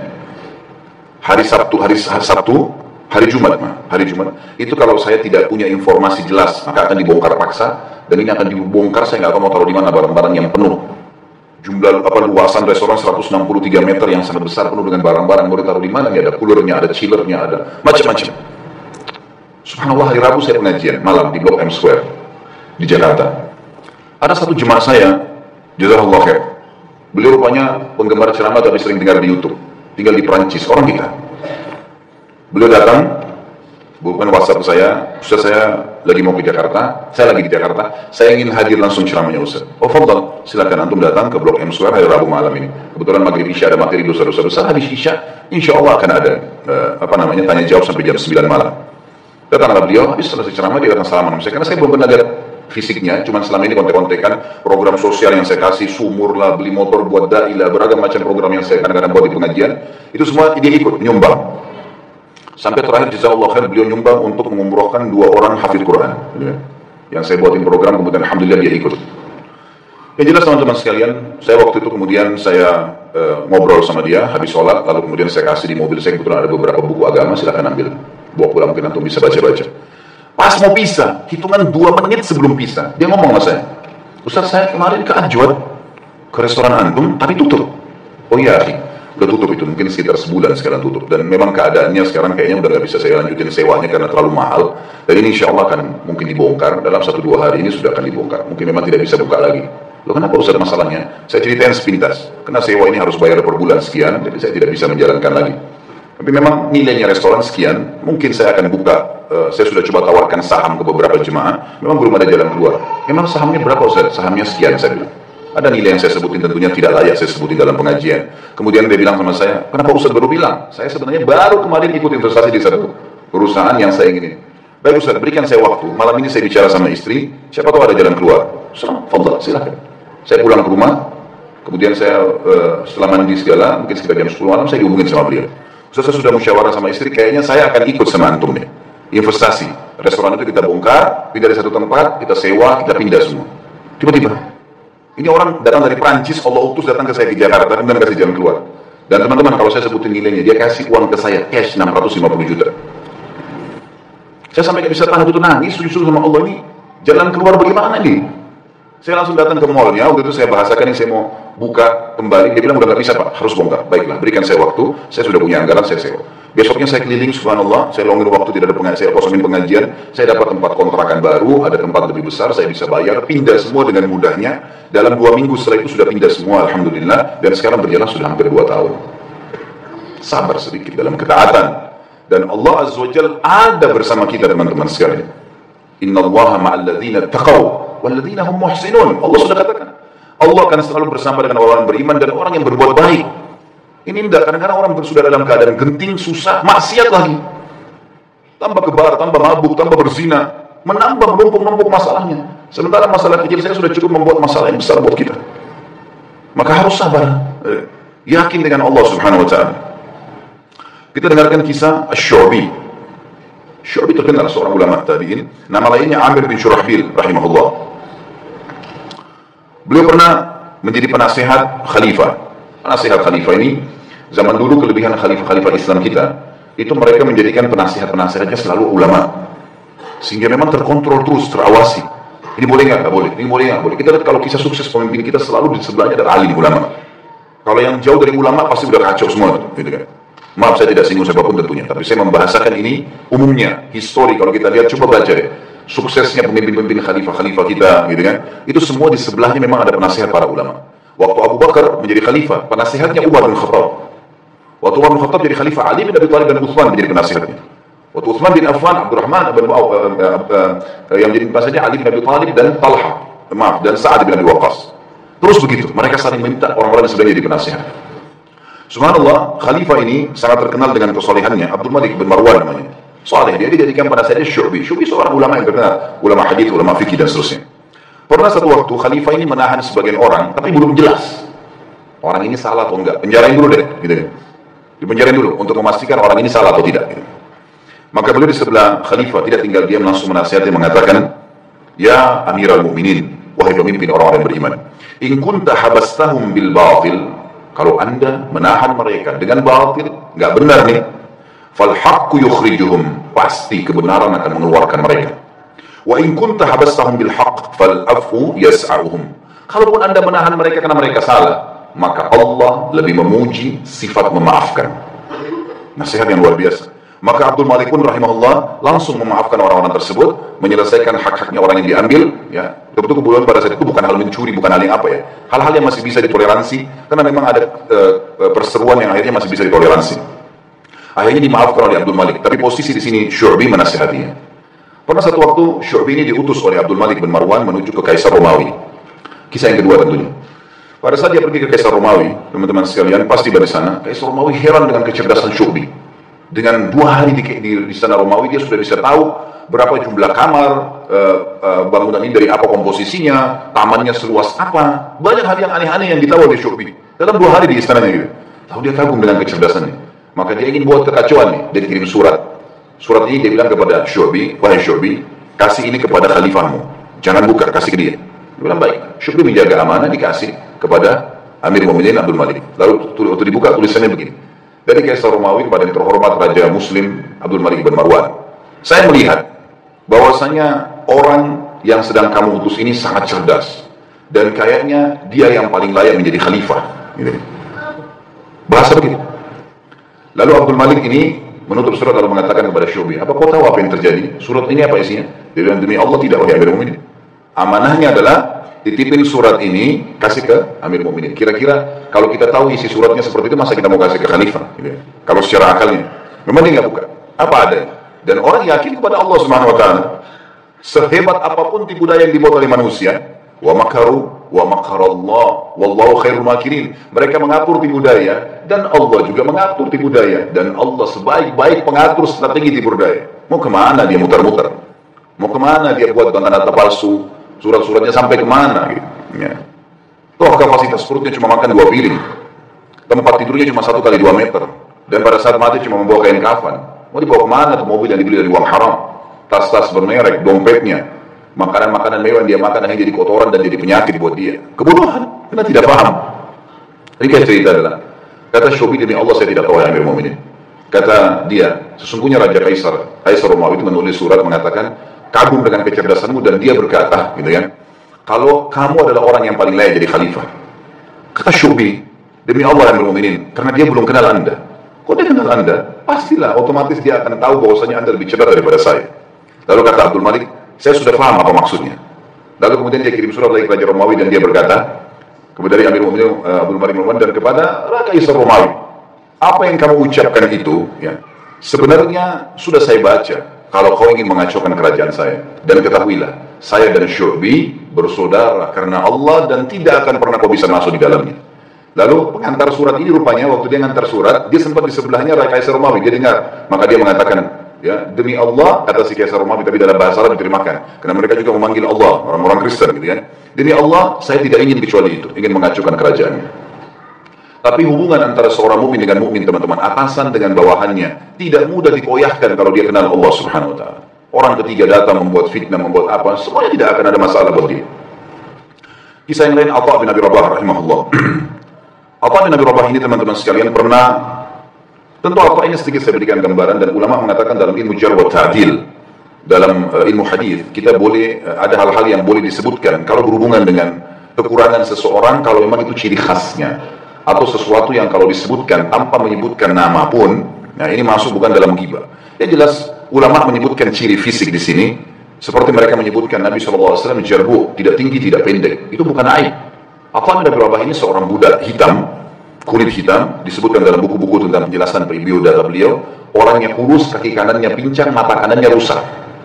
hari Sabtu, hari Sabtu, hari Jumat, hari Jumat. Itu kalau saya tidak punya informasi jelas, maka akan dibongkar paksa, dan ini akan dibongkar, saya nggak tahu mau taruh di mana barang-barang yang penuh. Jumlah apa luasan restoran seratus enam puluh tiga meter yang sangat besar, penuh dengan barang-barang, mau ditaruh di mana? Ya, ada coolernya, ada chillernya, ada macam-macam. Subhanallah, hari Rabu saya pengajian malam di Blok M Square di Jakarta. Ada satu jemaah saya, jazakallah khair. Beliau rupanya penggemar ceramah tapi sering dengar di YouTube. Tinggal di Perancis, orang kita. Beliau datang, bukan WhatsApp saya, Ustaz saya lagi mau ke Jakarta, saya lagi di Jakarta, saya ingin hadir langsung ceramahnya Ustaz. Oh fadal, silakan antum datang ke Blok M Square hari Rabu malam ini. Kebetulan maghrib Isya ada materi dosa-dosa besar, habis Isya, insya Allah akan ada uh, apa namanya tanya jawab sampai jam sembilan malam. Datanglah beliau, habis selesai ceramah dia datang salam sama saya, karena saya belum pernah lihat fisiknya, cuman selama ini kontek-kontekan program sosial yang saya kasih, sumur lah, beli motor buat dai lah, beragam macam program yang saya kadang-kadang buat di pengajian, itu semua dia ikut, nyumbang. Sampai terakhir jazakallah khair, beliau nyumbang untuk mengumrohkan dua orang hafidz Quran. Yang saya buatin program, kemudian alhamdulillah dia ikut. Yang jelas teman-teman sekalian, saya waktu itu kemudian saya uh, ngobrol sama dia habis sholat, lalu kemudian saya kasih di mobil saya, kebetulan ada beberapa buku agama, silakan ambil, bawa pulang, mungkin antum bisa baca-baca. Pas mau pisah, hitungan dua menit sebelum pisah, dia ngomong sama saya, Ustaz saya kemarin ke Ajwad, ke restoran antum, tapi tutup. Oh iya, udah tutup itu, mungkin sekitar sebulan sekarang tutup. Dan memang keadaannya sekarang kayaknya udah gak bisa saya lanjutin sewanya karena terlalu mahal. Dan ini insya Allah akan mungkin dibongkar, dalam satu dua hari ini sudah akan dibongkar. Mungkin memang tidak bisa buka lagi. Loh kenapa Ustaz masalahnya? Saya ceritain sepintas, karena sewa ini harus bayar per bulan sekian, jadi saya tidak bisa menjalankan lagi. Tapi memang nilainya restoran sekian, mungkin saya akan buka, uh, saya sudah coba tawarkan saham ke beberapa jemaah, memang belum ada jalan keluar. Memang sahamnya berapa Ustaz? Sahamnya sekian, saya bilang. Ada nilai yang saya sebutin tentunya tidak layak saya sebutin dalam pengajian. Kemudian dia bilang sama saya, kenapa Ustaz baru bilang? Saya sebenarnya baru kemarin ikut investasi di satu perusahaan yang saya ingin. Baik Ustaz, berikan saya waktu, malam ini saya bicara sama istri, siapa tahu ada jalan keluar. Selamat, fadhal, silakan. Saya pulang ke rumah, kemudian saya uh, setelah mandi segala, mungkin sekitar jam sepuluh malam saya dihubungin sama beliau. Ustaz, saya sudah musyawarah sama istri, kayaknya saya akan ikut sama antum nih. Investasi. Restoran itu kita bongkar, pindah dari satu tempat, kita sewa, kita pindah semua. Tiba-tiba, ini orang datang dari Prancis, Allah utus datang ke saya di Jakarta, kemudian kasih jalan keluar. Dan teman-teman, kalau saya sebutin nilainya, dia kasih uang ke saya, cash enam ratus lima puluh juta. Saya sampai gak bisa tahan itu nangis, justru sama Allah, ini jalan keluar bagaimana nih? Saya langsung datang ke mallnya, waktu itu saya bahasakan ini saya mau buka kembali, dia bilang udah gak bisa Pak, harus bongkar. Baiklah, berikan saya waktu, saya sudah punya anggaran, saya sewa. Besoknya saya keliling, subhanallah, saya longin waktu, tidak ada pengajian, saya kosongin pengajian, saya dapat tempat kontrakan baru, ada tempat lebih besar, saya bisa bayar, pindah semua dengan mudahnya. Dalam dua minggu setelah itu sudah pindah semua, alhamdulillah, dan sekarang berjalan sudah hampir dua tahun. Sabar sedikit dalam ketaatan. Dan Allah Azza wa Jalla ada bersama kita teman-teman sekalian. Innallaha ma'al ladzina taqaw wal ladzina hum muhsinun. Allah sudah katakan, Allah akan selalu bersama dengan orang beriman dan orang yang berbuat baik. Ini tidak, kadang-kadang orang sudah dalam keadaan genting, susah, maksiat lagi. Tambah kebar, tambah mabuk, tambah berzina, menambah menumpuk-numpuk masalahnya. Sementara masalah kecil saya sudah cukup membuat masalah yang besar buat kita. Maka harus sabar, yakin dengan Allah Subhanahu wa Ta'ala. Kita dengarkan kisah Asy-Syu'bi. Syu'bi terkenal seorang ulama tabi'in, nama lainnya Amir bin Syurahbil rahimahullah. Beliau pernah menjadi penasehat khalifah. Penasehat khalifah ini, zaman dulu kelebihan khalifah-khalifah Islam kita, itu mereka menjadikan penasihat-penasihatnya selalu ulama. Sehingga memang terkontrol terus, terawasi. Ini boleh nggak? Nggak boleh. Ini boleh nggak? Boleh. Kita lihat kalau kisah sukses pemimpin kita selalu di sebelahnya ada alim ulama. Kalau yang jauh dari ulama pasti udah kacau semua, gitu kan? Maaf saya tidak singgung siapapun tentunya, tapi saya membahasakan ini umumnya, histori. Kalau kita lihat, coba baca deh, suksesnya pemimpin-pemimpin khalifah-khalifah kita, gitu kan? Itu semua di sebelahnya memang ada penasihat para ulama. Waktu Abu Bakar menjadi khalifah, penasihatnya Umar bin Khattab. Waktu Umar bin Khattab jadi khalifah, Ali bin Abi Thalib dan Utsman menjadi penasihatnya. Waktu Utsman bin Affan, Abdurrahman bin Auf, uh, uh, uh, yang menjadi penasihatnya Ali bin Abi Thalib dan Talha, maaf, dan Sa'ad bin Abi Waqqas. Terus begitu, mereka saling minta orang-orang yang sudah jadi penasihat. Subhanallah, khalifah ini sangat terkenal dengan kesolehannya. Abdul Malik bin Marwan namanya. Saleh, dia dijadikan penasihatnya Syu'bi. Syu'bi seorang ulama yang terkenal, ulama hadis, ulama fikih dan seterusnya. Pernah satu waktu khalifah ini menahan sebagian orang, tapi belum jelas orang ini salah atau enggak. Penjarain dulu deh, gitu. Dipenjarain dulu untuk memastikan orang ini salah atau tidak. Gitu. Maka beliau di sebelah khalifah tidak tinggal diam, langsung menasihati mengatakan, "Ya Amirul Mukminin, wahai pemimpin orang-orang yang beriman, in kunta habastahum bil batil." Kalau anda menahan mereka dengan batil, nggak benar nih, fal haqqu yukhrijuhum, pasti kebenaran akan mengeluarkan mereka. Wa in kunta habastahum bil haqq fal afu yas'auhum. Kalaupun anda menahan mereka karena mereka salah, maka Allah lebih memuji sifat memaafkan. Nasihat yang luar biasa. Maka Abdul Malik pun rahimahullah langsung memaafkan orang-orang tersebut, menyelesaikan hak-haknya orang yang diambil, ya. Betul kebetulan pada saat itu bukan hal mencuri, bukan hal yang apa ya, hal-hal yang masih bisa ditoleransi, karena memang ada uh, perseruan yang akhirnya masih bisa ditoleransi. Akhirnya dimaafkan oleh Abdul Malik, tapi posisi di sini Syu'bi menasihatinya. Pernah satu waktu Syu'bi ini diutus oleh Abdul Malik bin Marwan menuju ke Kaisar Romawi. Kisah yang kedua tentunya. Pada saat dia pergi ke Kaisar Romawi, teman-teman sekalian pasti dari sana, Kaisar Romawi heran dengan kecerdasan Syu'bi. Dengan dua hari di, di, di sana Romawi, dia sudah bisa tahu berapa jumlah kamar, uh, uh, bangunan ini dari apa komposisinya, tamannya seluas apa. Banyak hal yang aneh-aneh yang ditahu oleh Syu'bi dalam dua hari di istananya gitu. Lalu dia kagum dengan kecerdasannya. Maka dia ingin buat kekacauan nih. Dia kirim surat. Surat ini dia bilang kepada Syu'bi, wahai Syu'bi, kasih ini kepada khalifahmu. Jangan buka, kasih ke dia. Dia bilang baik. Syu'bi menjaga amanah, dikasih kepada Amir Mu'minin Abdul Malik. Lalu waktu dibuka tulisannya begini. Dari Kaisar Romawi kepada yang terhormat Raja Muslim Abdul Malik bin Marwan. Saya melihat bahwasanya orang yang sedang kamu utus ini sangat cerdas dan kayaknya dia yang paling layak menjadi khalifah. Gitu. Bahasa begitu. Lalu Abdul Malik ini menutup surat lalu mengatakan kepada Syu'bi, apa kau tahu apa yang terjadi? Surat ini apa isinya? Dia bilang, demi Allah tidak, wahai Amir Mu'minin. Amanahnya adalah titipin surat ini, kasih ke Amir Mu'minin. Kira-kira kalau kita tahu isi suratnya seperti itu, masa kita mau kasih ke khalifah? Gitu ya. Kalau secara akalnya, memang dia nggak buka. Apa ada? Dan orang yakin kepada Allah Subhanahu Wa Taala. Sehebat apapun tipu daya yang dibuat oleh manusia, wa makaru, wa makarallah, wallahu khairul makirin. Mereka mengatur tipu daya, dan Allah juga mengatur tipu daya. Dan Allah sebaik-baik pengatur strategi tipu daya. Mau kemana dia muter-muter? Mau kemana dia buat data palsu? Surat-suratnya sampai kemana gitu. Ya. Toh kapasitas perutnya cuma makan dua piring, tempat tidurnya cuma satu kali dua meter, dan pada saat mati cuma membawa kain kafan. Mau dibawa kemana tuh mobil yang dibeli dari uang haram? Tas-tas bermerek, dompetnya, Makanan-makanan mewah yang dia makan akhirnya jadi kotoran dan jadi penyakit buat dia. Kebodohan, karena tidak paham. Ini kayak cerita adalah, kata Syubi, demi Allah saya tidak tahu ya Amir Mu'minin. Kata dia, sesungguhnya Raja Kaisar, Kaisar Romawi itu menulis surat mengatakan, kagum dengan kecerdasanmu, dan dia berkata, gitu ya, kalau kamu adalah orang yang paling layak jadi khalifah. Kata Syubi, demi Allah Amir Mu'minin, karena dia belum kenal Anda. Kok dia kenal Anda? Pastilah, otomatis dia akan tahu bahwasanya Anda lebih cerdas daripada saya. Lalu kata Abdul Malik, saya sudah paham apa maksudnya. Lalu kemudian dia kirim surat lagi ke Raja Romawi dan dia berkata, kepada dari Amir Mu'minin uh, Abdul Malik Marwan dan kepada Kaisar Romawi, apa yang kamu ucapkan itu, ya, sebenarnya sudah saya baca. Kalau kau ingin mengacaukan kerajaan saya, dan ketahuilah, saya dan Syu'bi bersaudara karena Allah dan tidak akan pernah kau bisa masuk di dalamnya. Lalu pengantar surat ini rupanya waktu dia mengantar surat, dia sempat di sebelahnya Raja Kaisar Romawi, dia dengar, maka dia mengatakan, ya, demi Allah, kata si Kaisar Romawi, tapi dalam bahasa Arab diterjemahkan, karena mereka juga memanggil Allah, orang-orang Kristen gitu kan. Demi Allah, saya tidak ingin kecuali itu, ingin mengacaukan kerajaannya. Tapi hubungan antara seorang mukmin dengan mukmin, teman-teman, atasan dengan bawahannya, tidak mudah dikoyahkan kalau dia kenal Allah Subhanahu wa taala. Orang ketiga datang membuat fitnah, membuat apa, semuanya tidak akan ada masalah buat dia. Kisah yang lain, Atha bin Abi Rabah rahimahullah. Atha bin Abi Rabah ini, teman-teman sekalian, pernah, tentu Atha ini sedikit saya berikan gambaran, dan ulama mengatakan dalam ilmu jarh wa ta'dil, dalam uh, ilmu hadis, kita boleh, uh, ada hal-hal yang boleh disebutkan kalau berhubungan dengan kekurangan seseorang, kalau memang itu ciri khasnya, atau sesuatu yang kalau disebutkan tanpa menyebutkan nama pun, nah ini masuk bukan dalam ghibah. Ya jelas, ulama menyebutkan ciri fisik di sini, seperti mereka menyebutkan Nabi shallallahu alaihi wasallam jarbu, tidak tinggi, tidak pendek, itu bukan aib. Atha bin Abi Rabah ini seorang budak hitam, kulit hitam, disebutkan dalam buku-buku tentang penjelasan biodata beliau, orangnya kurus, kaki kanannya pincang, mata kanannya rusak.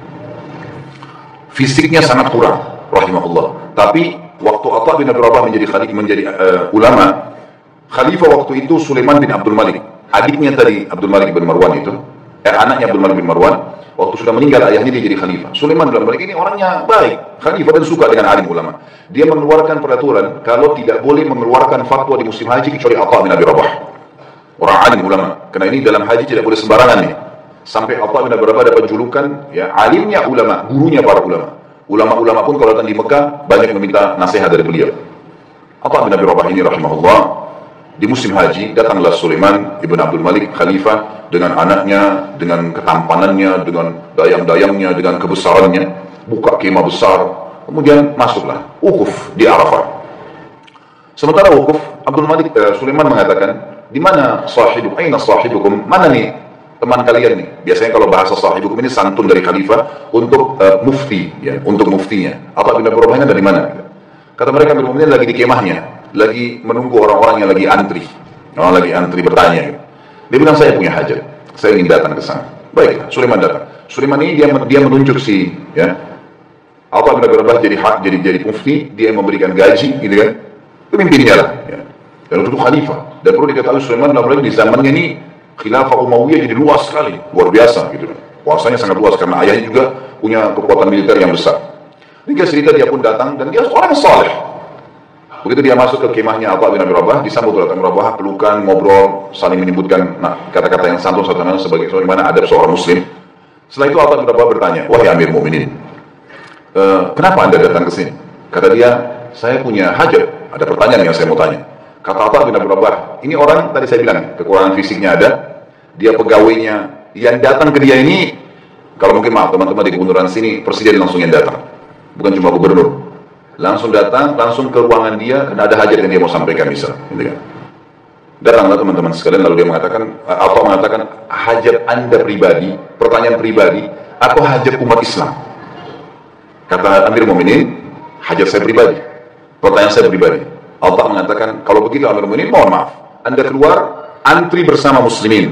Fisiknya sangat kurang, rahimahullah. Tapi waktu Atha bin Abi Rabah menjadi khalifah, menjadi uh, ulama, khalifah waktu itu Sulaiman bin Abdul Malik, adiknya tadi Abdul Malik bin Marwan itu, eh, anaknya Abdul Malik bin Marwan, waktu sudah meninggal ayahnya dia jadi khalifah. Sulaiman bin Abdul Malik ini orangnya baik, khalifah dan suka dengan alim ulama. Dia mengeluarkan peraturan kalau tidak boleh mengeluarkan fatwa di musim haji kecuali Atha bin Abi Rabah, orang alim ulama. Karena ini dalam haji tidak boleh sembarangan nih. Sampai Atha bin Abi Rabah dapat julukan, ya, alimnya ulama, gurunya para ulama. Ulama-ulama pun kalau datang di Mekah banyak meminta nasihat dari beliau. Atha bin Abi Rabah ini rahimahullah, di musim haji datanglah Sulaiman ibn Abdul Malik khalifah dengan anaknya, dengan ketampanannya, dengan dayang-dayangnya, dengan kebesarannya, buka kemah besar, kemudian masuklah wukuf di Arafah. Sementara wukuf, Abdul Malik uh, Sulaiman mengatakan, di mana sahibukum? Aina sahibukum? Mana nih teman kalian nih? Biasanya kalau bahasa sahibukum ini santun dari khalifah untuk uh, mufti, ya, untuk muftinya. Atha bin Abi Rabah dari mana? Kata mereka, berumurnya lagi di kemahnya, lagi menunggu orang-orang yang lagi antri, orang lagi antri bertanya. Dia bilang, saya punya hajat, saya ingin datang ke sana. Baiklah, Sulaiman datang. Sulaiman ini dia, dia menunjuk si, ya, Atha bin Abi Rabah jadi hak, jadi jadi mufti, dia memberikan gaji, gitu kan, pemimpinnya lah. Ya. Dan untuk khalifah. Dan perlu diketahui Sulaiman dalam di zamannya ini khilafah Umayyah jadi luas sekali, luar biasa, gitu kan. Kuasanya sangat luas karena ayahnya juga punya kekuatan militer yang besar. Hingga cerita dia pun datang dan dia orang saleh. Begitu dia masuk ke kemahnya Atha bin Abi Rabah, disambut oleh Atha bin Abi Rabah, pelukan, ngobrol, saling menyebutkan nah, kata-kata yang santun satu sama lain sebagai bagaimana adab seorang muslim. Setelah itu Atha bin Abi Rabah bertanya, wahai Amir Mu'minin, e, kenapa anda datang ke sini? Kata dia, saya punya hajat, ada pertanyaan yang saya mau tanya. Kata Atha bin Abi Rabah, ini orang tadi saya bilang kekurangan fisiknya ada, dia pegawainya yang datang ke dia ini, kalau mungkin maaf teman-teman di kebenaran sini presiden langsung yang datang, bukan cuma gubernur. Langsung datang, langsung ke ruangan dia, karena ada hajat yang dia mau sampaikan misal, gitu kan. Datanglah teman-teman sekalian, lalu dia mengatakan, atau mengatakan, hajat anda pribadi, pertanyaan pribadi, atau hajat umat Islam? Kata Amir Mu'minin, hajat saya pribadi, pertanyaan saya pribadi. Allah mengatakan, kalau begitu Amir Mu'minin, mohon maaf, anda keluar, antri bersama muslimin.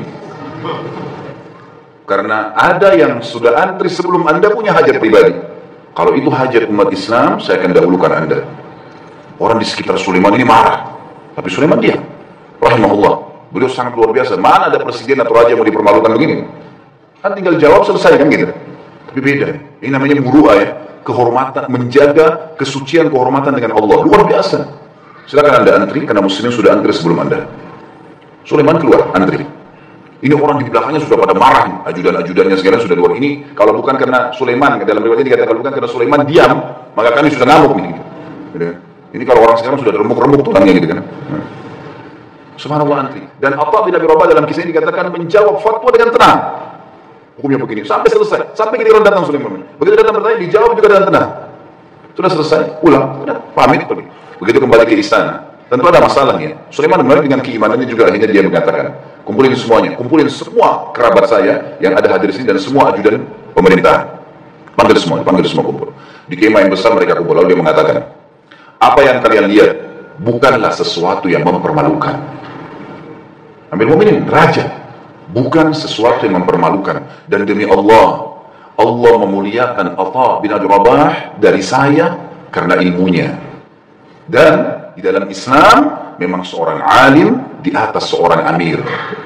Karena ada yang sudah antri sebelum anda punya hajat pribadi. Kalau itu hajat umat Islam, saya akan dahulukan anda. Orang di sekitar Sulaiman ini marah. Tapi Sulaiman diam. Rahimahullah. Beliau sangat luar biasa. Mana ada presiden atau raja yang mau dipermalukan begini? Kan tinggal jawab selesai kan gitu. Tapi beda. Ini namanya muru'ah ya. Kehormatan, menjaga kesucian kehormatan dengan Allah. Luar biasa. Silakan anda antri, karena muslimin sudah antri sebelum anda. Sulaiman keluar, antri. Ini orang di belakangnya sudah pada marah, ajudan-ajudannya segala sudah luar. Ini kalau bukan karena Sulaiman, dalam riwayatnya dikatakan kalau bukan karena Sulaiman diam, maka kami sudah ngamuk nih. Gitu. Ini kalau orang sekarang sudah remuk-remuk tulangnya gitu kan. Subhanallah antri. Dan Atha bin Abi Rabah dalam kisah ini dikatakan menjawab fatwa dengan tenang. Hukumnya begini, sampai selesai. Sampai ketika datang Sulaiman. Begitu datang bertanya, dijawab juga dengan tenang. Sudah selesai, pulang, sudah pamit pergi. Begitu kembali ke istana, tentu ada masalahnya. Sulaiman kembali dengan keimanannya juga, akhirnya dia mengatakan, kumpulin semuanya, kumpulin semua kerabat saya yang ada hadir di sini dan semua ajudan pemerintahan. Panggil semua, panggil semua kumpul. Di kemah yang besar mereka kumpul, lalu dia mengatakan, apa yang kalian lihat bukanlah sesuatu yang mempermalukan. Ambil Mukminin, raja, bukan sesuatu yang mempermalukan. Dan demi Allah, Allah memuliakan Atha bin Abi Rabah dari saya karena ilmunya. Dan di dalam Islam memang seorang alim di atas seorang amir.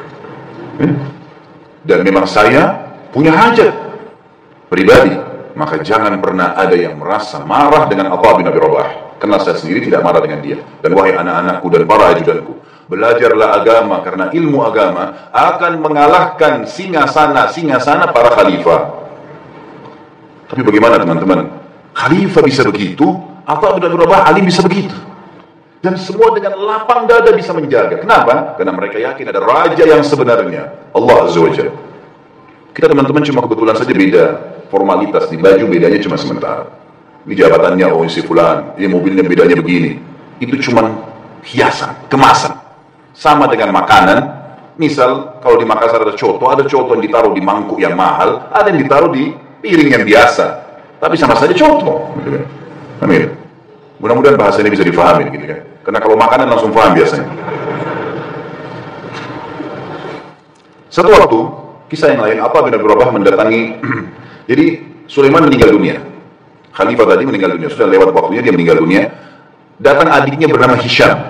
Dan memang saya punya hajat pribadi, maka jangan pernah ada yang merasa marah dengan Atha bin Abi Rabah, karena saya sendiri tidak marah dengan dia. Dan wahai anak-anakku dan para ajudanku, belajarlah agama, karena ilmu agama akan mengalahkan singasana-singasana para khalifah. Tapi bagaimana teman-teman? Khalifah bisa begitu, Atha bin Abi Rabah alim bisa begitu. Dan semua dengan lapang dada bisa menjaga. Kenapa? Karena mereka yakin ada raja yang sebenarnya, Allah Azza wa Jalla. Kita teman-teman cuma kebetulan saja beda formalitas, di baju bedanya cuma sementara. Ini jabatannya, oh si fulan, ini mobilnya bedanya begini. Itu cuma hiasan, kemasan. Sama dengan makanan, misal kalau di Makassar ada coto, ada coto yang ditaruh di mangkuk yang mahal, ada yang ditaruh di piring yang biasa, tapi sama saja coto. Amin. Mudah-mudahan bahasa ini bisa difahami, gitu kan? Karena kalau makanan langsung paham biasanya. Satu waktu, kisah yang lain, Atha bin Abi Rabah mendatangi. Jadi Sulaiman meninggal dunia. Khalifah tadi meninggal dunia, sudah lewat waktunya dia meninggal dunia. Datang adiknya bernama Hisham.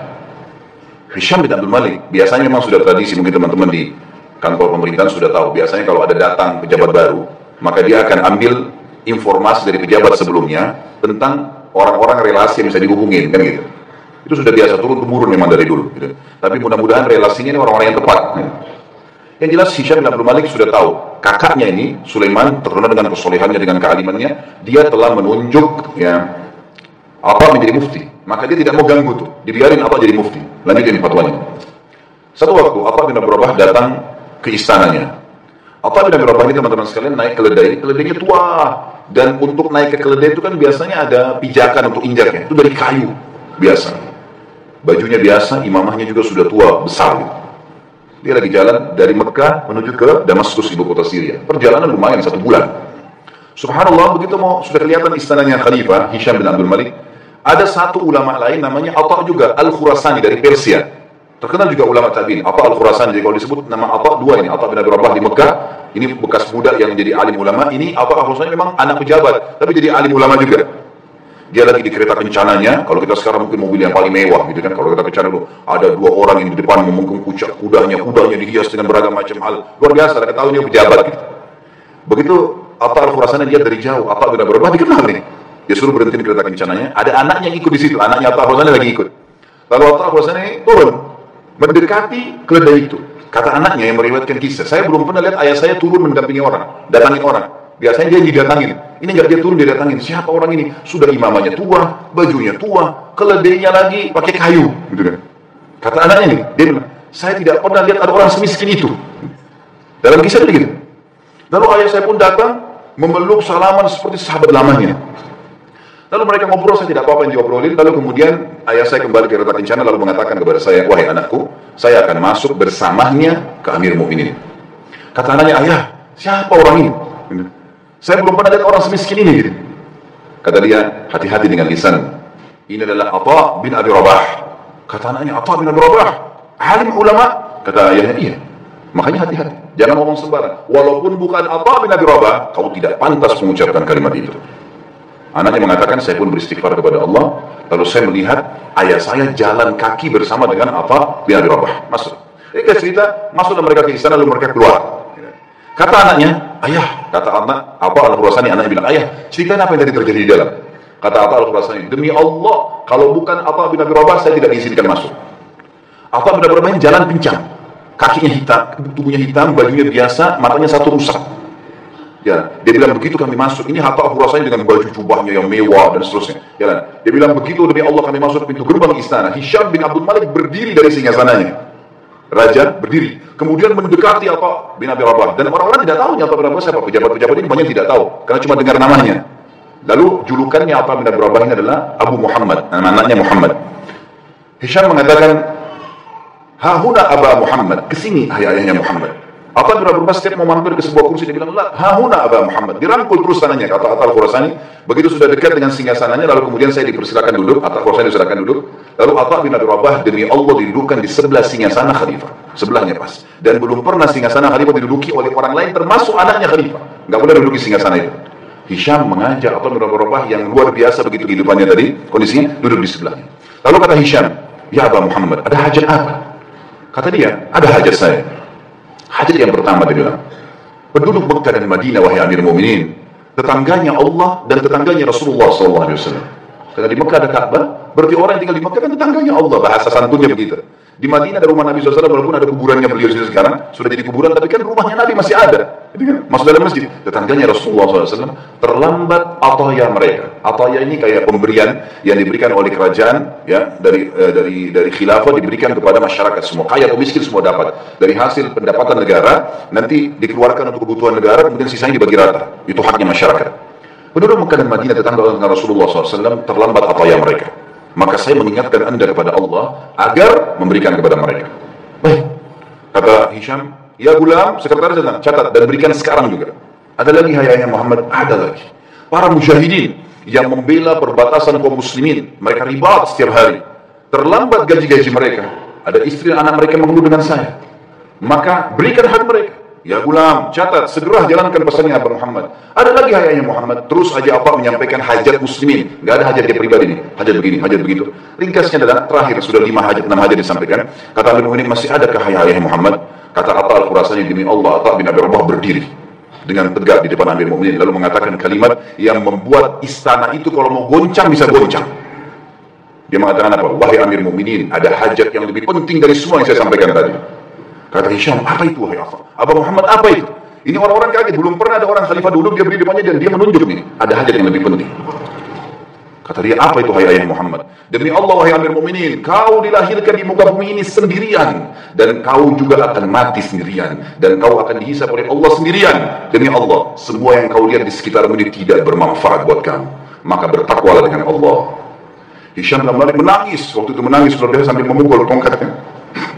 Hisham bin Abdul Malik. Biasanya memang sudah tradisi, mungkin teman-teman di kantor pemerintahan sudah tahu. Biasanya kalau ada datang pejabat baru, maka dia akan ambil informasi dari pejabat sebelumnya tentang orang-orang relasi yang bisa dihubungin, kan gitu. Itu sudah biasa, turun-temurun memang dari dulu gitu. Tapi mudah-mudahan relasinya ini orang-orang yang tepat gitu. Yang jelas Hisham bin Abdul Malik sudah tahu kakaknya ini Sulaiman terkenal dengan kesolehannya, dengan kealimannya, dia telah menunjuk ya Atha menjadi mufti. Maka dia tidak mau ganggu tuh, dibiarin Atha jadi mufti, lanjutin fatwanya. Satu waktu Atha bin Abi Rabah datang ke istananya. Atha bin Abi Rabah ini teman-teman sekalian naik keledai, keledainya tua. Dan untuk naik ke keledai itu kan biasanya ada pijakan untuk injaknya, itu dari kayu biasa. Bajunya biasa, imamahnya juga sudah tua, besar gitu. Dia lagi jalan dari Mekah menuju ke Damaskus, ibu kota Syria. Perjalanan lumayan satu bulan. Subhanallah, begitu mau sudah kelihatan istananya Khalifah Hisham bin Abdul Malik, ada satu ulama lain namanya Atha juga Al-Khurasani dari Persia. Terkenal juga ulama tabi'in, Atha Al-Khurasani. Jadi kalau disebut nama Atha dua ini, Atha bin Abi Rabah di Mekah, ini bekas budak yang jadi alim ulama. Ini Atha Al-Khurasani memang anak pejabat, tapi jadi alim ulama juga. Dia lagi di kereta kencananya, kalau kita sekarang mungkin mobil yang paling mewah gitu kan, kalau kita kencana dulu, ada dua orang yang di depan memungkung kucak kudanya, kudanya dihias dengan beragam macam hal. Luar biasa, kita tahu dia pejabat gitu. Begitu Atha Al-Khurasani lihat dari jauh, Atha bin Abi Rabah dikenal nih. Dia suruh berhenti di kereta kencananya, ada anaknya yang ikut di situ, anaknya Atha Al-Khurasani lagi ikut. Lalu Atha Al-Khurasani turun, mendekati keledai itu. Kata anaknya yang meriwayatkan kisah, saya belum pernah lihat ayah saya turun mendampingi orang, datangin orang. Biasanya dia didatangin. Ini enggak, dia turun dia datangin. Siapa orang ini? Sudah imamanya tua, bajunya tua, keledainya lagi pakai kayu, gitu kan. Kata anaknya ini, dia bilang, saya tidak pernah lihat ada orang semiskin itu. Dalam kisah itu gitu. Lalu ayah saya pun datang memeluk salaman seperti sahabat lamanya. Lalu mereka ngobrol, saya tidak apa-apa yang diobrolin. Lalu kemudian ayah saya kembali ke kereta kencana lalu mengatakan kepada saya, wahai anakku, saya akan masuk bersamanya ke Amir Mukminin. Kata anaknya, ayah, siapa orang ini? Saya belum pernah lihat orang semiskin ini gitu. Kata dia, hati-hati dengan lisan. Ini adalah Atha bin Abi Rabah. Kata anaknya, Atha bin Abi Rabah, alim ulama. Kata ayahnya, iya. Makanya hati-hati, jangan ngomong sembarang. Walaupun bukan Atha bin Abi Rabah, kau tidak pantas mengucapkan kalimat itu. Anaknya mengatakan, saya pun beristighfar kepada Allah. Lalu saya melihat ayah saya jalan kaki bersama dengan Atha bin Abi Rabah. Masuk. Ini cerita, masuk dan mereka ke istana lalu mereka keluar. Kata anaknya, ayah, kata anak, Atha Al-Khurasani, anaknya bilang, ayah, ceritakan apa yang tadi terjadi di dalam. Kata Atha Al-Khurasani, demi Allah, kalau bukan Atha bin Abi Rabah, saya tidak diizinkan masuk. Atha bin Abi Rabah ini jalan pincang. kakinya hitam, tubuhnya hitam, bajunya biasa, matanya satu rusak. Ya, dia bilang begitu kami masuk. Ini Hatta Al-Khurasani dengan baju jubahnya yang mewah dan seterusnya. Ya, dia bilang begitu demi Allah kami masuk pintu gerbang istana. Hisham bin Abdul Malik berdiri dari singgasananya. Raja berdiri, kemudian mendekati Atha bin Abi Rabah, dan orang-orang tidak tahu Atha bin Abi Rabah siapa. Pejabat-pejabat ini banyak tidak tahu, karena cuma dengar namanya. Lalu julukannya Atha bin Abi Rabah ini adalah Abu Muhammad, anaknya Muhammad. Hisham mengatakan, "Hahuna Aba Muhammad," kesini ayahnya Muhammad. Atha bin Abi Rabah setiap mau mampir ke sebuah kursi dia bilang, "La, hahuna Aba Muhammad." Dirangkul terus tangannya, kata Atha Al-Khurasani. Begitu sudah dekat dengan singgasananya, lalu kemudian saya dipersilakan duduk. Atha Al-Khurasani dipersilakan duduk. Lalu Atha bin Abi Rabah demi Allah didudukkan di sebelah singgasana khalifah, sebelahnya pas. Dan belum pernah singgasana khalifah diduduki oleh orang lain, termasuk anaknya khalifah. Nggak boleh duduki singgasana itu. Hisham mengajak Atha bin Abi Rabah yang luar biasa begitu kehidupannya tadi, kondisinya duduk di sebelahnya. Lalu kata Hisham, "Ya Aba Muhammad, ada hajat apa?" Kata dia, "Ada hajat saya." Hajat yang pertama dia bilang, "Penduduk Mekah dan Madinah, wahai Amir Mu'minin, tetangganya Allah dan tetangganya Rasulullah shallallahu alaihi wasallam. Karena di Mekah ada Ka'bah, berarti orang yang tinggal di Mekah kan tetangganya Allah, bahasa santunnya begitu. Di Madinah ada rumah Nabi shallallahu alaihi wasallam, walaupun ada kuburannya beliau sekarang, sudah jadi kuburan, tapi kan rumahnya Nabi masih ada. Itu kan masuk dalam masjid. Tetangganya Rasulullah shallallahu alaihi wasallam, terlambat ataya mereka. Ataya ini kayak pemberian yang diberikan oleh kerajaan, ya, dari uh, dari dari khilafah diberikan kepada masyarakat semua, kaya atau miskin semua dapat. Dari hasil pendapatan negara nanti dikeluarkan untuk kebutuhan negara, kemudian sisanya dibagi rata. Itu haknya masyarakat. Penduduk Mekah dan Madinah tetangga dengan Rasulullah shallallahu alaihi wasallam terlambat ataya mereka. Maka saya mengingatkan anda kepada Allah agar memberikan kepada mereka. Baik, kata Hisham, "Ya gulam, sekretaris datang, catat dan berikan sekarang juga." Ada lagi hayanya Muhammad, ada lagi. Para mujahidin yang membela perbatasan kaum muslimin, mereka ribat setiap hari. Terlambat gaji-gaji mereka. Ada istri dan anak mereka mengeluh dengan saya. Maka berikan hak mereka. Ya gulam, catat, segera jalankan pesannya Abu Muhammad. Ada lagi hayanya Muhammad, terus aja apa menyampaikan hajat muslimin. Gak ada hajat dia pribadi nih, hajat begini, hajat begitu. Ringkasnya adalah terakhir sudah lima hajat, enam hajat disampaikan. Kata Amir Mu'minin, masih adakah hayanya Muhammad? Kata Atha Al-Khurasani, demi Allah, Atha bin Abi Rabah berdiri dengan tegak di depan Amir Mu'minin, lalu mengatakan kalimat yang membuat istana itu kalau mau goncang bisa goncang. Dia mengatakan apa? Wahai Amir Mu'minin, ada hajat yang lebih penting dari semua yang saya sampaikan tadi. Kata Hisham, apa itu wahai Atha? Abu Muhammad, apa itu? Ini orang-orang kaget, belum pernah ada orang khalifah duduk, dia berdiri depannya dan dia menunjuk nih, ada hajat yang lebih penting. Kata dia, apa itu wahai ayah Muhammad? Demi Allah wahai Amir Mu'minin, kau dilahirkan di muka bumi ini sendirian, dan kau juga akan mati sendirian, dan kau akan dihisab oleh Allah sendirian. Demi Allah, semua yang kau lihat di sekitarmu ini tidak bermanfaat buat kamu, maka bertakwalah dengan Allah. Hisham bin Malik menangis, waktu itu menangis luar biasa sambil memukul tongkatnya.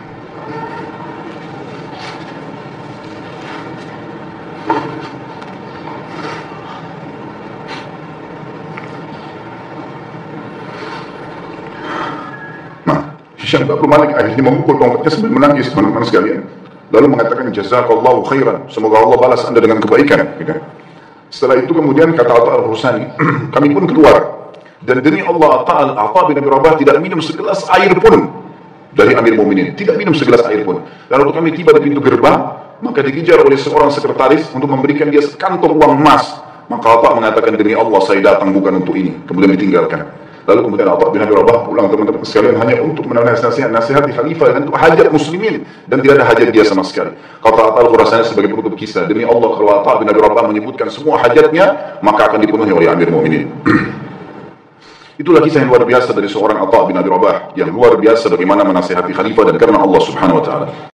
Hisham bin Abdul Malik akhirnya memukul tongkatnya sambil menangis, teman-teman sekalian. Lalu mengatakan, "Jazakallahu khairan, semoga Allah balas anda dengan kebaikan." Gitu. Setelah itu kemudian kata Atha Al-Khurasani, "Kami pun keluar. Dan demi Allah, Atha bin Abi Rabah tidak minum segelas air pun dari Amir Mu'minin, tidak minum segelas air pun. Lalu kami tiba di pintu gerbang, maka dikejar oleh seorang sekretaris untuk memberikan dia sekantong uang emas. Maka Atha mengatakan, demi Allah saya datang bukan untuk ini." Kemudian ditinggalkan. Lalu kemudian Atha bin Abi Rabah pulang, teman-teman sekalian, hanya untuk menasihati khalifah dan untuk hajat muslimin, dan tidak ada hajat dia sama sekali. Kata Atha Al-Khurasani sebagai penutup kisah, demi Allah kalau Atha bin Abi Rabah menyebutkan semua hajatnya, maka akan dipenuhi oleh Amir Mu'minin. Itulah kisah yang luar biasa dari seorang Atha bin Abi Rabah, yang luar biasa bagaimana menasihati khalifah dan karena Allah Subhanahu wa taala.